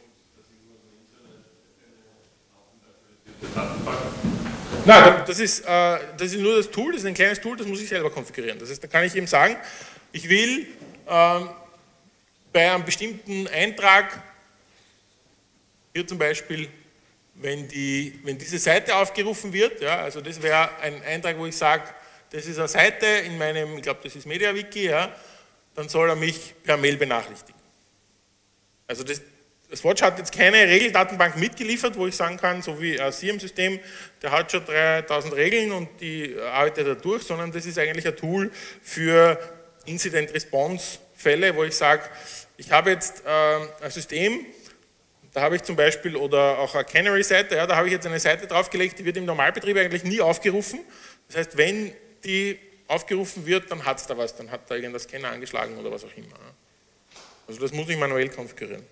Na, das ist, äh, das ist nur das Tool, das ist ein kleines Tool, das muss ich selber konfigurieren. Das heißt, da kann ich eben sagen, ich will äh, bei einem bestimmten Eintrag, hier zum Beispiel, wenn, die, wenn diese Seite aufgerufen wird, ja, also das wäre ein Eintrag, wo ich sage, das ist eine Seite in meinem, ich glaube, das ist MediaWiki, ja, dann soll er mich per Mail benachrichtigen. Also das, Swatch hat jetzt keine Regeldatenbank mitgeliefert, wo ich sagen kann, so wie ein C M-System, der hat schon dreitausend Regeln und die arbeitet er durch, sondern das ist eigentlich ein Tool für Incident-Response-Fälle, wo ich sage, ich habe jetzt äh, ein System, da habe ich zum Beispiel, oder auch eine Canary-Seite, ja, da habe ich jetzt eine Seite draufgelegt, die wird im Normalbetrieb eigentlich nie aufgerufen. Das heißt, wenn die aufgerufen wird, dann hat es da was, dann hat da irgendein Scanner angeschlagen oder was auch immer. Also das muss ich manuell konfigurieren.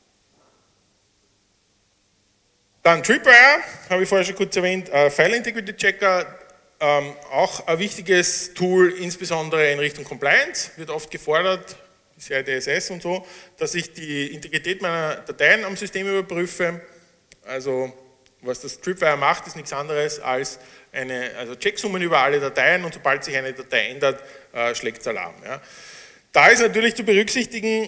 Dann Tripwire, habe ich vorher schon kurz erwähnt, äh, File Integrity Checker, ähm, auch ein wichtiges Tool, insbesondere in Richtung Compliance, wird oft gefordert, C I D S S und so, dass ich die Integrität meiner Dateien am System überprüfe. Also was das Tripwire macht, ist nichts anderes als eine, also Checksummen über alle Dateien und sobald sich eine Datei ändert, äh, schlägt es Alarm. Ja. Da ist natürlich zu berücksichtigen,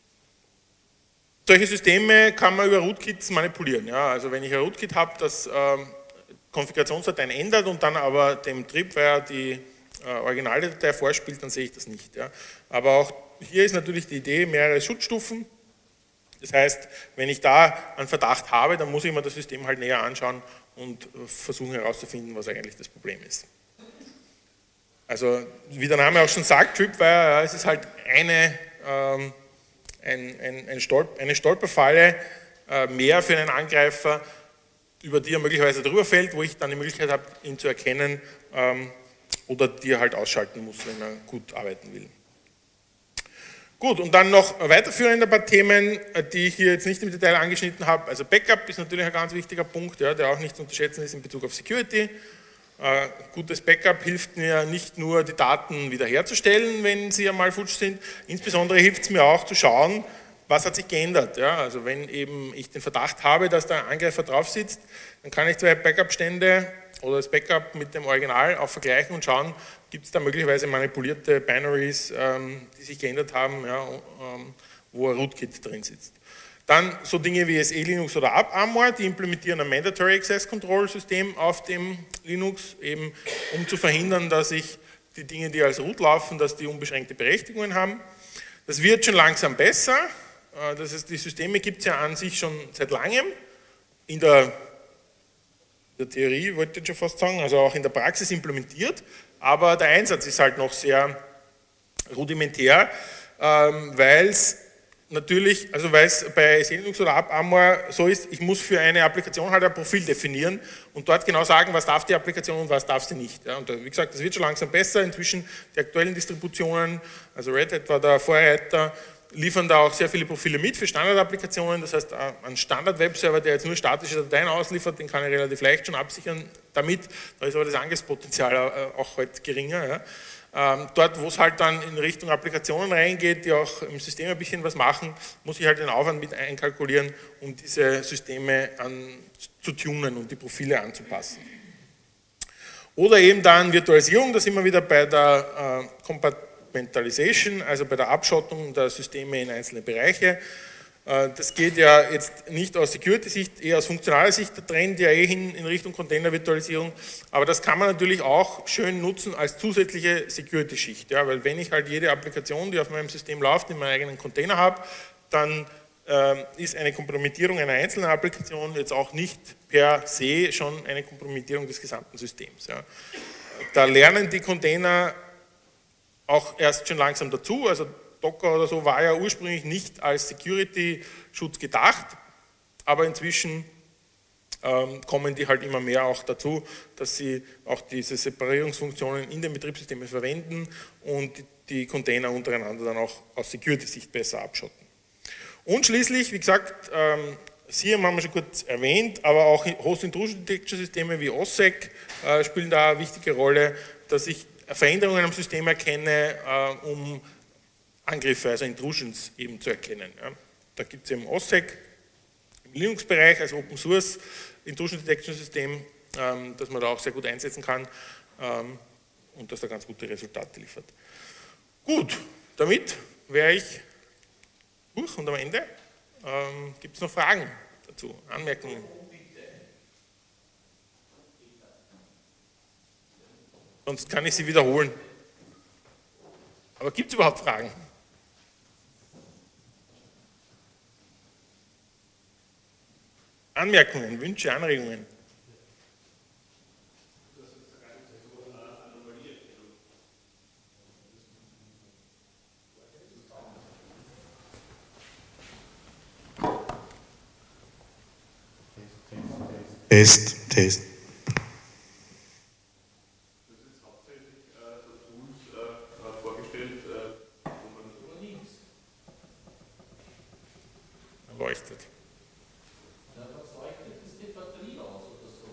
solche Systeme kann man über Rootkits manipulieren. Ja. Also wenn ich ein Rootkit habe, das ähm, Konfigurationsdateien ändert und dann aber dem Tripwire die äh, originale Datei vorspielt, dann sehe ich das nicht. Ja. Aber auch hier ist natürlich die Idee, mehrere Schutzstufen. Das heißt, wenn ich da einen Verdacht habe, dann muss ich mir das System halt näher anschauen und versuchen herauszufinden, was eigentlich das Problem ist. Also, wie der Name auch schon sagt, Tripwire, es ist halt eine, ähm, ein, ein, ein Stolp, eine Stolperfalle äh, mehr für einen Angreifer, über die er möglicherweise drüber fällt, wo ich dann die Möglichkeit habe, ihn zu erkennen ähm, oder die er halt ausschalten muss, wenn er gut arbeiten will. Gut, und dann noch weiterführend ein paar Themen, die ich hier jetzt nicht im Detail angeschnitten habe. Also Backup ist natürlich ein ganz wichtiger Punkt, ja, der auch nicht zu unterschätzen ist in Bezug auf Security. Äh, gutes Backup hilft mir nicht nur, die Daten wiederherzustellen, wenn sie einmal futsch sind, insbesondere hilft es mir auch zu schauen, was hat sich geändert. Ja? Also wenn eben ich den Verdacht habe, dass der Angreifer drauf sitzt, dann kann ich zwei Backup-Stände oder das Backup mit dem Original auch vergleichen und schauen, gibt es da möglicherweise manipulierte Binaries, ähm, die sich geändert haben, ja, ähm, wo ein Rootkit drin sitzt. Dann so Dinge wie S E Linux oder Armor, die implementieren ein Mandatory Access Control System auf dem Linux, eben um zu verhindern, dass ich die Dinge, die als Root laufen, dass die unbeschränkte Berechtigungen haben. Das wird schon langsam besser, das heißt, die Systeme gibt es ja an sich schon seit langem, in der, der Theorie wollte ich schon fast sagen, also auch in der Praxis implementiert, aber der Einsatz ist halt noch sehr rudimentär, ähm, weil es natürlich, also weil es bei S E Linux oder Armor so ist, ich muss für eine Applikation halt ein Profil definieren und dort genau sagen, was darf die Applikation und was darf sie nicht. Ja, und wie gesagt, das wird schon langsam besser, inzwischen die aktuellen Distributionen, also Red Hat war der Vorreiter, liefern da auch sehr viele Profile mit für Standardapplikationen, das heißt, ein Standard-Webserver, der jetzt nur statische Dateien ausliefert, den kann ich relativ leicht schon absichern damit, da ist aber das Angriffspotenzial auch halt geringer. Ja. Ähm, dort, wo es halt dann in Richtung Applikationen reingeht, die auch im System ein bisschen was machen, muss ich halt den Aufwand mit einkalkulieren, um diese Systeme an, zu tunen und die Profile anzupassen. Oder eben dann Virtualisierung, da sind wir wieder bei der äh, Compartmentalization, also bei der Abschottung der Systeme in einzelne Bereiche. Das geht ja jetzt nicht aus Security-Sicht, eher aus funktionaler Sicht, der Trend ja eh hin in Richtung Container-Virtualisierung, aber das kann man natürlich auch schön nutzen als zusätzliche Security-Schicht, ja, weil wenn ich halt jede Applikation, die auf meinem System läuft, in meinem eigenen Container habe, dann äh, ist eine Kompromittierung einer einzelnen Applikation jetzt auch nicht per se schon eine Kompromittierung des gesamten Systems. Ja. Da lernen die Container auch erst schon langsam dazu, also Docker oder so war ja ursprünglich nicht als Security-Schutz gedacht, aber inzwischen ähm, kommen die halt immer mehr auch dazu, dass sie auch diese Separierungsfunktionen in den Betriebssystemen verwenden und die, die Container untereinander dann auch aus Security-Sicht besser abschotten. Und schließlich, wie gesagt, ähm, S I A M haben wir schon kurz erwähnt, aber auch Host Intrusion Detection Systeme wie O S S E C äh, spielen da eine wichtige Rolle, dass ich Veränderungen am System erkenne, äh, um Angriffe, also Intrusions eben zu erkennen. Ja. Da gibt es eben O S S E C im Linux-Bereich als Open Source Intrusion Detection System, ähm, das man da auch sehr gut einsetzen kann ähm, und das da ganz gute Resultate liefert. Gut, damit wäre ich durch und am Ende. Ähm, gibt es noch Fragen dazu, Anmerkungen? Sonst kann ich sie wiederholen. Aber gibt es überhaupt Fragen? Anmerkungen, Wünsche, Anregungen? Test, Test. Du hast jetzt hauptsächlich äh, so Tools äh, vorgestellt, äh, wo man über links leuchtet. Ja, was leuchtet, ist die Batterie aus oder so.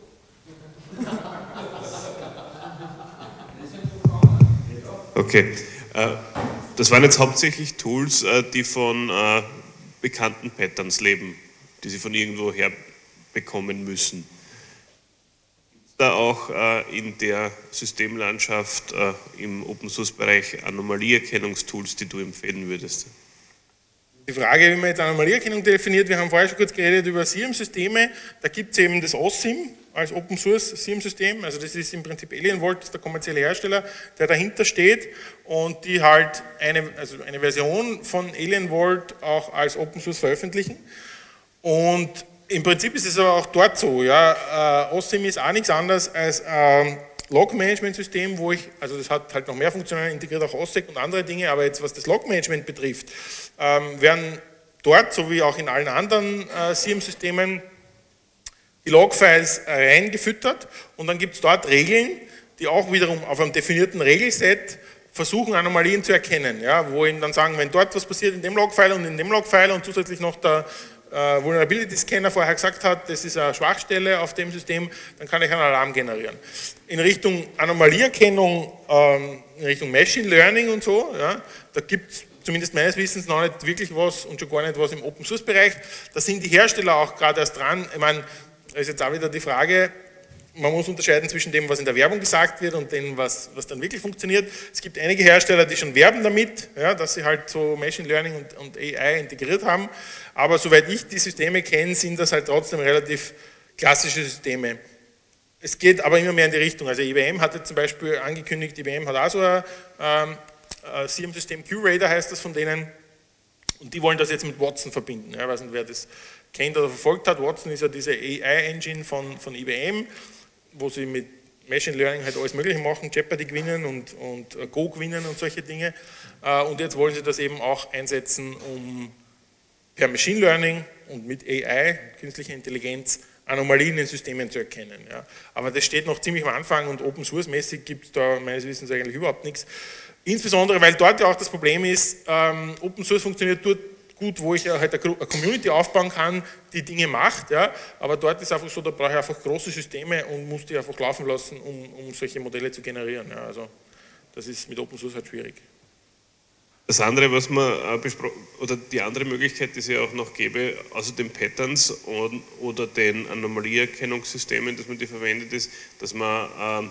Okay, äh, das waren jetzt hauptsächlich Tools, äh, die von äh, bekannten Patterns leben, die sie von irgendwo her bekommen müssen. Gibt es da auch äh, in der Systemlandschaft äh, im Open-Source-Bereich Anomalieerkennungstools, die du empfehlen würdest? Die Frage, wie man jetzt Anomalieerkennung definiert, wir haben vorher schon kurz geredet über S I A M-Systeme, da gibt es eben das O S I M als Open-Source S I A M-System, also das ist im Prinzip Alienwald, das ist der kommerzielle Hersteller, der dahinter steht und die halt eine, also eine Version von Alienwald auch als Open-Source veröffentlichen und im Prinzip ist es aber auch dort so, ja, äh, O S I M ist auch nichts anderes als ein Log-Management-System, wo ich, also das hat halt noch mehr Funktionen, integriert auch O S S E C und andere Dinge, aber jetzt was das Log-Management betrifft, ähm, werden dort, so wie auch in allen anderen äh, S I A M-Systemen, die Log-Files reingefüttert und dann gibt es dort Regeln, die auch wiederum auf einem definierten Regelset versuchen, Anomalien zu erkennen, ja, wo ihnen dann sagen, wenn dort was passiert in dem Log-File und in dem Log-File und zusätzlich noch der Uh, Vulnerability Scanner vorher gesagt hat, das ist eine Schwachstelle auf dem System, dann kann ich einen Alarm generieren. In Richtung Anomalieerkennung, ähm, in Richtung Machine Learning und so, ja, da gibt es zumindest meines Wissens noch nicht wirklich was und schon gar nicht was im Open Source Bereich. Da sind die Hersteller auch gerade erst dran. Ich meine, da ist jetzt auch wieder die Frage, man muss unterscheiden zwischen dem, was in der Werbung gesagt wird und dem, was, was dann wirklich funktioniert. Es gibt einige Hersteller, die schon werben damit, ja, dass sie halt so Machine Learning und, und A I integriert haben. Aber soweit ich die Systeme kenne, sind das halt trotzdem relativ klassische Systeme. Es geht aber immer mehr in die Richtung. Also I B M hat jetzt zum Beispiel angekündigt, I B M hat auch so ein, ähm, ein S I A M-System, QRadar heißt das von denen. Und die wollen das jetzt mit Watson verbinden. Ja, ich weiß nicht, wer das kennt oder verfolgt hat. Watson ist ja diese A I-Engine von, von I B M, wo sie mit Machine Learning halt alles Mögliche machen, Jeopardy gewinnen und, und Go gewinnen und solche Dinge. Und jetzt wollen sie das eben auch einsetzen, um per Machine Learning und mit A I, künstlicher Intelligenz, Anomalien in Systemen zu erkennen. Ja. Aber das steht noch ziemlich am Anfang und Open Source mäßig gibt es da meines Wissens eigentlich überhaupt nichts. Insbesondere, weil dort ja auch das Problem ist, ähm, Open Source funktioniert dort gut, wo ich ja halt eine Community aufbauen kann, die Dinge macht, ja, aber dort ist einfach so, da brauche ich einfach große Systeme und muss die einfach laufen lassen, um, um solche Modelle zu generieren. Ja, also das ist mit Open Source halt schwierig. Das andere, was man besprochen, oder die andere Möglichkeit, die es ja auch noch gäbe, außer den Patterns und, oder den Anomalieerkennungssystemen, dass man die verwendet, ist, dass man ähm,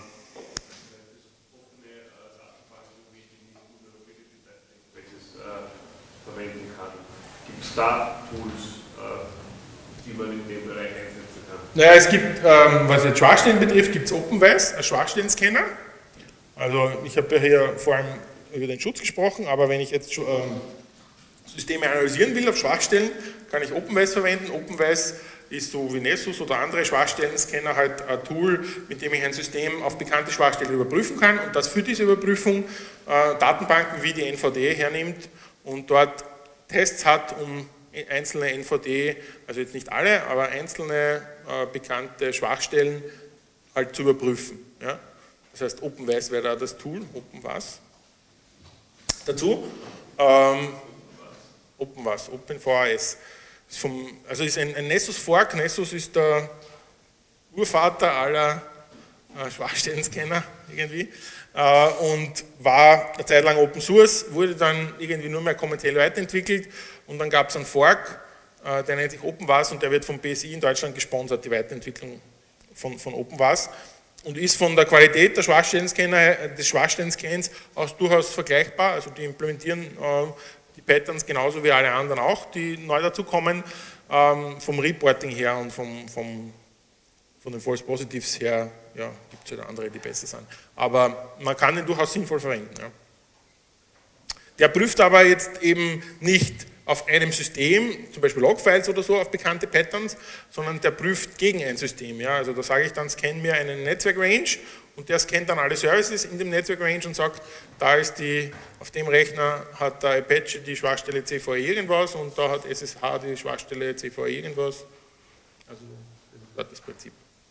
verwenden kann. Gibt es da Tools, äh, die man in dem Bereich einsetzen kann? Naja, es gibt, ähm, was jetzt Schwachstellen betrifft, gibt es OpenWise als Schwachstellen-Scanner. Also ich habe ja hier vor allem über den Schutz gesprochen, aber wenn ich jetzt ähm, Systeme analysieren will auf Schwachstellen, kann ich OpenWise verwenden. OpenWise ist so wie Nessus oder andere Schwachstellen-Scanner halt ein Tool, mit dem ich ein System auf bekannte Schwachstellen überprüfen kann und das für diese Überprüfung äh, Datenbanken wie die N V D hernimmt und dort Tests hat, um einzelne N V D, also jetzt nicht alle, aber einzelne äh, bekannte Schwachstellen halt zu überprüfen. Ja? Das heißt, OpenVAS wäre da das Tool, OpenVAS. Dazu ähm, OpenVAS, OpenVAS. Ist vom, also ist ein, ein Nessus Fork. Nessus ist der Urvater aller äh, Schwachstellen-Scanner irgendwie äh, und war eine Zeit lang Open Source, wurde dann irgendwie nur mehr kommerziell weiterentwickelt und dann gab es einen Fork, äh, der nennt sich OpenVAS und der wird vom B S I in Deutschland gesponsert, die Weiterentwicklung von, von OpenVAS. Und ist von der Qualität der Schwachstellen-Scanner, des Schwachstellen-Scans aus durchaus vergleichbar. Also die implementieren äh, die Patterns genauso wie alle anderen auch, die neu dazukommen, ähm, vom Reporting her und vom, vom, von den False Positives her, ja, gibt es halt andere, die besser sind. Aber man kann den durchaus sinnvoll verwenden. Ja. Der prüft aber jetzt eben nicht auf einem System, zum Beispiel Logfiles oder so, auf bekannte Patterns, sondern der prüft gegen ein System. Ja. Also da sage ich dann, scan mir einen Netzwerk-Range und der scannt dann alle Services in dem Netzwerk-Range und sagt, da ist die, auf dem Rechner hat der Apache die Schwachstelle C V E irgendwas und da hat S S H die Schwachstelle C V E irgendwas. Also das ist das Prinzip.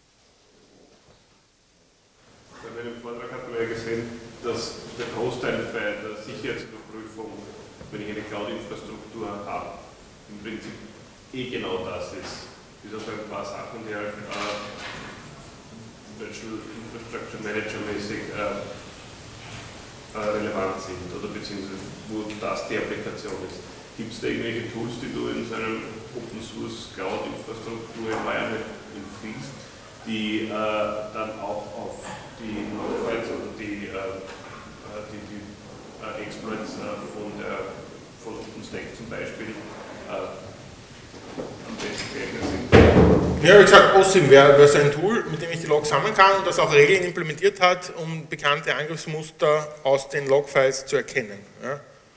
Bei meinem Vortrag hat man ja gesehen, dass der Großteil bei der Sicherheitsüberprüfung, wenn ich eine Cloud-Infrastruktur habe, im Prinzip eh genau das ist. Bis auf ein paar Sachen, die halt äh, Virtual Infrastructure Manager mäßig äh, äh, relevant sind oder beziehungsweise wo das die Applikation ist. Gibt es da irgendwelche Tools, die du in so einem Open Source Cloud Infrastruktur Environment empfiehlst, die äh, dann auch auf die Logfiles oder die, äh, die, die äh, Exploits äh, von, der, von OpenStack zum Beispiel äh, am besten geeignet sind? Ja, wie gesagt, OSIM wäre wär so ein Tool, mit dem ich die Logs sammeln kann und das auch Regeln implementiert hat, um bekannte Angriffsmuster aus den Logfiles zu erkennen. Ja,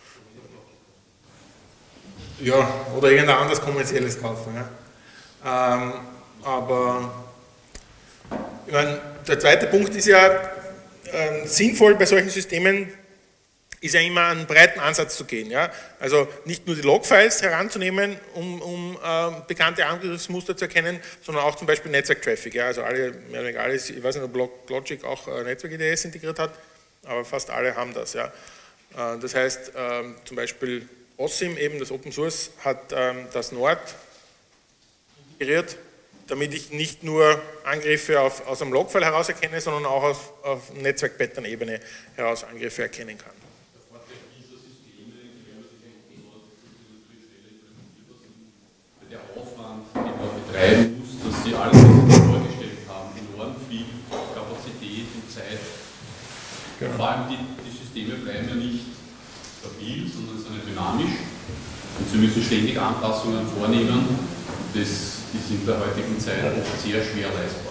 ja oder irgendein anderes kommerzielles kaufen. Ja. Ähm, aber ich meine, der zweite Punkt ist ja, äh, sinnvoll bei solchen Systemen ist ja immer einen breiten Ansatz zu gehen. Ja? Also nicht nur die Logfiles heranzunehmen, um, um äh, bekannte Angriffsmuster zu erkennen, sondern auch zum Beispiel Netzwerktraffic. Ja? Also alle, mehr oder weniger alles, ich weiß nicht, ob Logic auch äh, Netzwerk-I D S integriert hat, aber fast alle haben das. Ja? Äh, das heißt, äh, zum Beispiel OSIM, eben das Open Source, hat äh, das Nord integriert, damit ich nicht nur Angriffe auf, aus einem Logfile heraus erkenne, sondern auch auf, auf Netzwerk-Pattern-Ebene heraus Angriffe erkennen kann. Der Aufwand, den man betreiben muss, dass Sie alles, was Sie sich vorgestellt haben, enorm viel Kapazität und Zeit. Genau. Vor allem die, die Systeme bleiben ja nicht stabil, sondern sind dynamisch. Und Sie müssen ständig Anpassungen vornehmen. Das ist in der heutigen Zeit oft sehr schwer leistbar.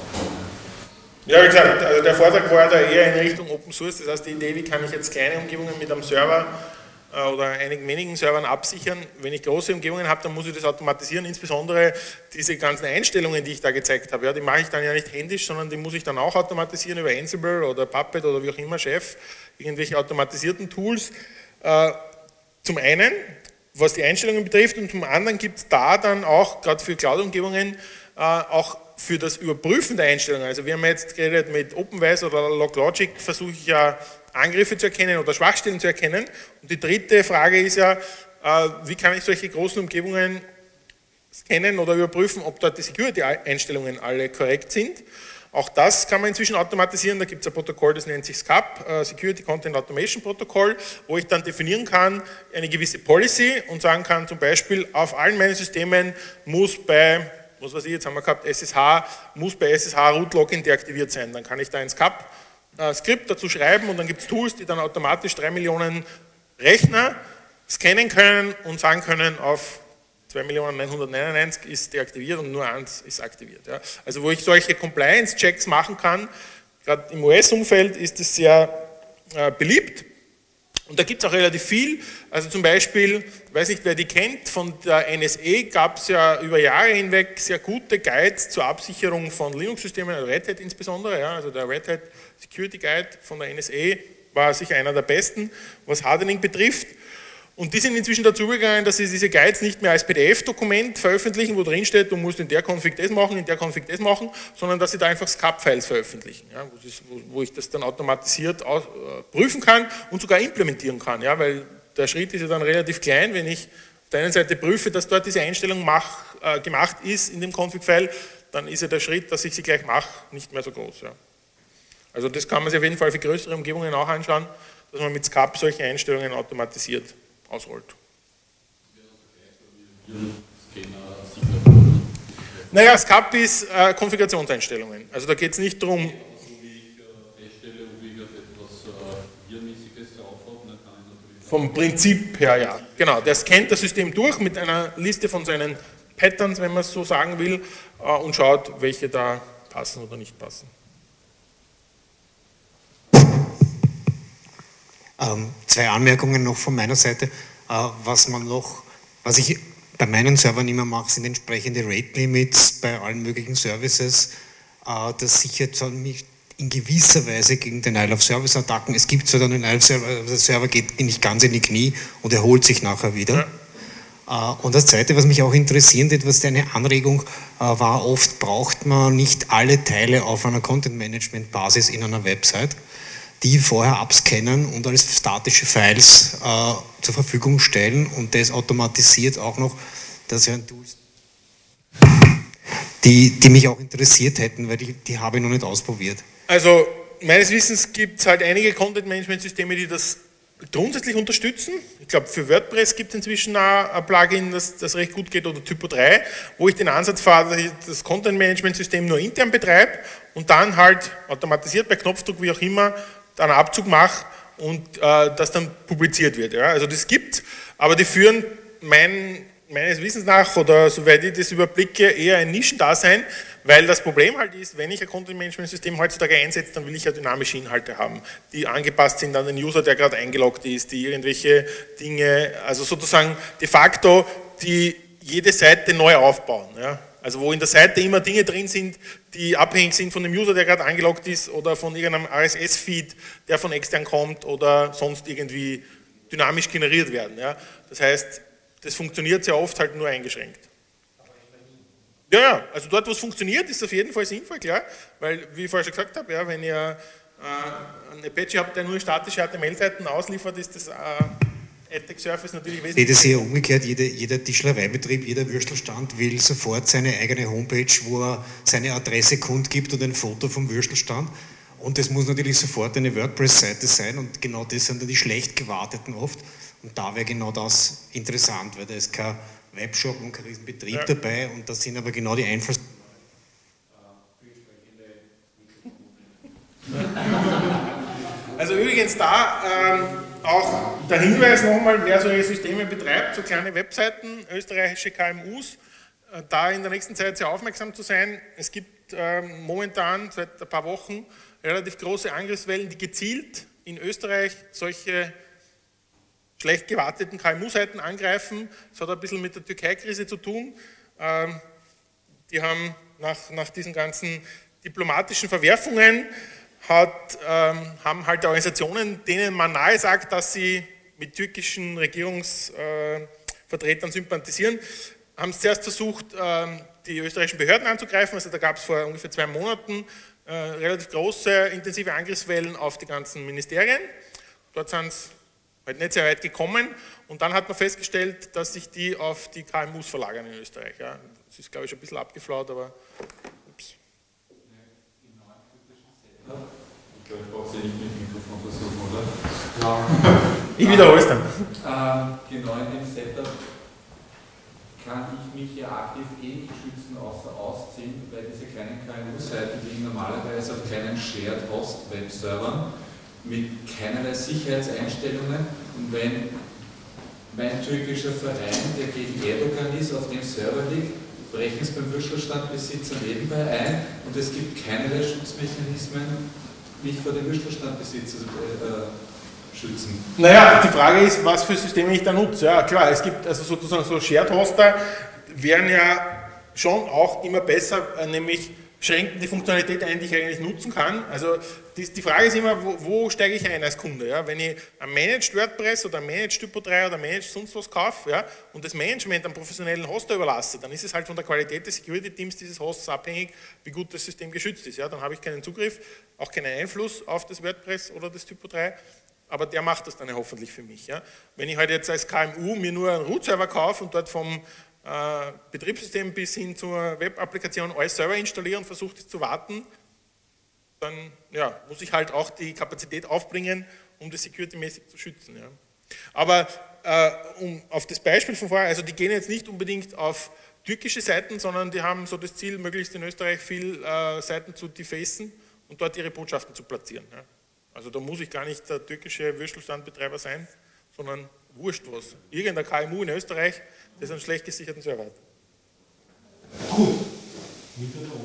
Ja, wie gesagt, also der Vortrag war da eher in Richtung Open Source. Das heißt, die Idee, wie kann ich jetzt kleine Umgebungen mit einem Server oder einigen wenigen Servern absichern. Wenn ich große Umgebungen habe, dann muss ich das automatisieren, insbesondere diese ganzen Einstellungen, die ich da gezeigt habe. Ja, die mache ich dann ja nicht händisch, sondern die muss ich dann auch automatisieren über Ansible oder Puppet oder wie auch immer, Chef, irgendwelche automatisierten Tools. Äh, zum einen, was die Einstellungen betrifft, und zum anderen gibt es da dann auch, gerade für Cloud-Umgebungen, äh, auch für das Überprüfen der Einstellungen. Also wir haben jetzt geredet mit OpenVAS oder LogLogic, versuche ich ja Angriffe zu erkennen oder Schwachstellen zu erkennen. Und die dritte Frage ist ja, äh, wie kann ich solche großen Umgebungen scannen oder überprüfen, ob dort die Security-Einstellungen alle korrekt sind. Auch das kann man inzwischen automatisieren, da gibt es ein Protokoll, das nennt sich S C A P, äh, Security Content Automation Protokoll, wo ich dann definieren kann, eine gewisse Policy und sagen kann, zum Beispiel auf allen meinen Systemen muss bei, was weiß ich, jetzt haben wir gehabt, S S H, muss bei S S H Root Login deaktiviert sein. Dann kann ich da ein S C A P äh, Skript dazu schreiben und dann gibt es Tools, die dann automatisch drei Millionen Rechner scannen können und sagen können, auf zwei Millionen neunhundertneunundneunzig ist deaktiviert und nur eins ist aktiviert. Ja. Also wo ich solche Compliance-Checks machen kann, gerade im U S-Umfeld ist es sehr äh, beliebt und da gibt es auch relativ viel. Also zum Beispiel, ich weiß nicht, wer die kennt, von der N S A gab es ja über Jahre hinweg sehr gute Guides zur Absicherung von Linux-Systemen, also Red Hat insbesondere. Ja. Also der Red Hat Security Guide von der N S A war sicher einer der besten, was Hardening betrifft. Und die sind inzwischen dazu gegangen, dass sie diese Guides nicht mehr als P D F-Dokument veröffentlichen, wo drin steht, du musst in der Config das machen, in der Config das machen, sondern dass sie da einfach Scap-Files veröffentlichen, ja, wo, wo ich das dann automatisiert aus, äh, prüfen kann und sogar implementieren kann, ja, weil der Schritt ist ja dann relativ klein, wenn ich auf der einen Seite prüfe, dass dort diese Einstellung mach, äh, gemacht ist in dem Config-File, dann ist ja der Schritt, dass ich sie gleich mache, nicht mehr so groß. Ja. Also das kann man sich auf jeden Fall für größere Umgebungen auch anschauen, dass man mit Scap solche Einstellungen automatisiert ausrollt. Naja, Scap ist äh, Konfigurationseinstellungen. Also da geht es nicht darum. Vom Prinzip her, ja. Genau, der scannt das System durch mit einer Liste von seinen Patterns, wenn man es so sagen will, äh, und schaut, welche da passen oder nicht passen. Ähm, zwei Anmerkungen noch von meiner Seite. Äh, was man noch, was ich bei meinen Servern immer mache, sind entsprechende Rate Limits bei allen möglichen Services. Äh, das sichert mich in gewisser Weise gegen den Denial-of-Service-Attacken. Es gibt zwar dann einen Denial-of-Server, der Server geht nicht ganz in die Knie und erholt sich nachher wieder. Ja. Äh, und das Zweite, was mich auch interessiert, etwas eine Anregung äh, war, oft braucht man nicht alle Teile auf einer Content-Management-Basis in einer Website, die vorher abscannen und als statische Files äh, zur Verfügung stellen und das automatisiert auch noch. Das wären Tools, die, die mich auch interessiert hätten, weil die, die habe ich noch nicht ausprobiert. Also meines Wissens gibt es halt einige Content-Management-Systeme, die das grundsätzlich unterstützen. Ich glaube, für WordPress gibt es inzwischen auch ein Plugin, das, das recht gut geht, oder Typo drei, wo ich den Ansatz fahre, dass ich das Content-Management-System nur intern betreibe und dann halt automatisiert bei Knopfdruck, wie auch immer, einen Abzug mache und äh, das dann publiziert wird. Ja. Also das gibt, aber die führen mein, meines Wissens nach, oder soweit ich das überblicke, eher ein Nischendasein, weil das Problem halt ist, wenn ich ein Content-Management-System heutzutage einsetze, dann will ich ja dynamische Inhalte haben, die angepasst sind an den User, der gerade eingeloggt ist, die irgendwelche Dinge, also sozusagen de facto, die jede Seite neu aufbauen. Ja. Also wo in der Seite immer Dinge drin sind, die abhängig sind von dem User, der gerade eingeloggt ist, oder von irgendeinem R S S-Feed, der von extern kommt, oder sonst irgendwie dynamisch generiert werden. Ja. Das heißt, das funktioniert sehr oft halt nur eingeschränkt. Ja, ja, also dort, wo es funktioniert, ist es auf jeden Fall sinnvoll, klar, weil, wie ich vorher schon gesagt habe, ja, wenn ihr äh, einen Apache habt, der nur statische H T M L-Seiten ausliefert, ist das äh, Attack Surface natürlich wesentlich. Das ist ja umgekehrt, jeder, jeder Tischlereibetrieb, jeder Würstelstand will sofort seine eigene Homepage, wo er seine Adresse kundgibt und ein Foto vom Würstelstand. Und das muss natürlich sofort eine WordPress-Seite sein und genau das sind dann die schlecht gewarteten oft. Und da wäre genau das interessant, weil da ist kein Webshop und kein Riesenbetrieb ja. dabei und das sind aber genau die Einfluss. Also übrigens da ähm, auch der Hinweis nochmal, wer solche Systeme betreibt, so kleine Webseiten, österreichische K M Us, äh, da in der nächsten Zeit sehr aufmerksam zu sein. Es gibt ähm, momentan seit ein paar Wochen relativ große Angriffswellen, die gezielt in Österreich solche schlecht gewarteten K M U-Seiten angreifen. Das hat ein bisschen mit der Türkei-Krise zu tun. Ähm, die haben nach, nach diesen ganzen diplomatischen Verwerfungen Hat, ähm, haben halt Organisationen, denen man nahe sagt, dass sie mit türkischen Regierungsvertretern äh, sympathisieren, haben es zuerst versucht, äh, die österreichischen Behörden anzugreifen. Also da gab es vor ungefähr zwei Monaten äh, relativ große, intensive Angriffswellen auf die ganzen Ministerien. Dort sind es halt nicht sehr weit gekommen und dann hat man festgestellt, dass sich die auf die K M Us verlagern in Österreich. Ja. Das ist, glaube ich, schon ein bisschen abgeflaut, aber ups. Ich glaube, ich brauche Sie nicht mit dem Mikrofon versuchen, oder? Ja. Ich wiederhole es dann. Ähm, genau in dem Setup kann ich mich ja aktiv eh nicht schützen, außer ausziehen, weil diese kleinen K M U-Seiten liegen normalerweise auf kleinen Shared Host Webservern mit keinerlei Sicherheitseinstellungen und wenn mein türkischer Verein, der gegen Erdogan ist, auf dem Server liegt, brechen es beim Würstelstandbesitzer nebenbei ein und es gibt keinerlei Schutzmechanismen, mich vor dem Würstelstandbesitzer äh, schützen. Naja, die Frage ist, was für Systeme ich da nutze. Ja klar, es gibt also sozusagen so Shared Hoster, wären ja schon auch immer besser, nämlich schränken die Funktionalität ein, die ich eigentlich nutzen kann. Also die, die Frage ist immer, wo, wo steige ich ein als Kunde? Ja? Wenn ich ein Managed WordPress oder ein Managed Typo drei oder ein Managed sonst was kaufe, ja, und das Management einem professionellen Hoster überlasse, dann ist es halt von der Qualität des Security-Teams dieses Hosts abhängig, wie gut das System geschützt ist. Ja? Dann habe ich keinen Zugriff, auch keinen Einfluss auf das WordPress oder das Typo drei, aber der macht das dann ja hoffentlich für mich. Ja? Wenn ich halt jetzt als K M U mir nur einen Root-Server kaufe und dort vom Äh, Betriebssystem bis hin zur Web-Applikation alles selber installieren und versuche das zu warten, dann ja, muss ich halt auch die Kapazität aufbringen, um das security-mäßig zu schützen. Ja. Aber äh, um auf das Beispiel von vorher, also die gehen jetzt nicht unbedingt auf türkische Seiten, sondern die haben so das Ziel, möglichst in Österreich viel äh, Seiten zu defacen und dort ihre Botschaften zu platzieren. Ja. Also da muss ich gar nicht der türkische Würstelstandbetreiber sein, sondern wurscht was. Irgendein K M U in Österreich, das einen schlecht gesicherten Server hat. Gut.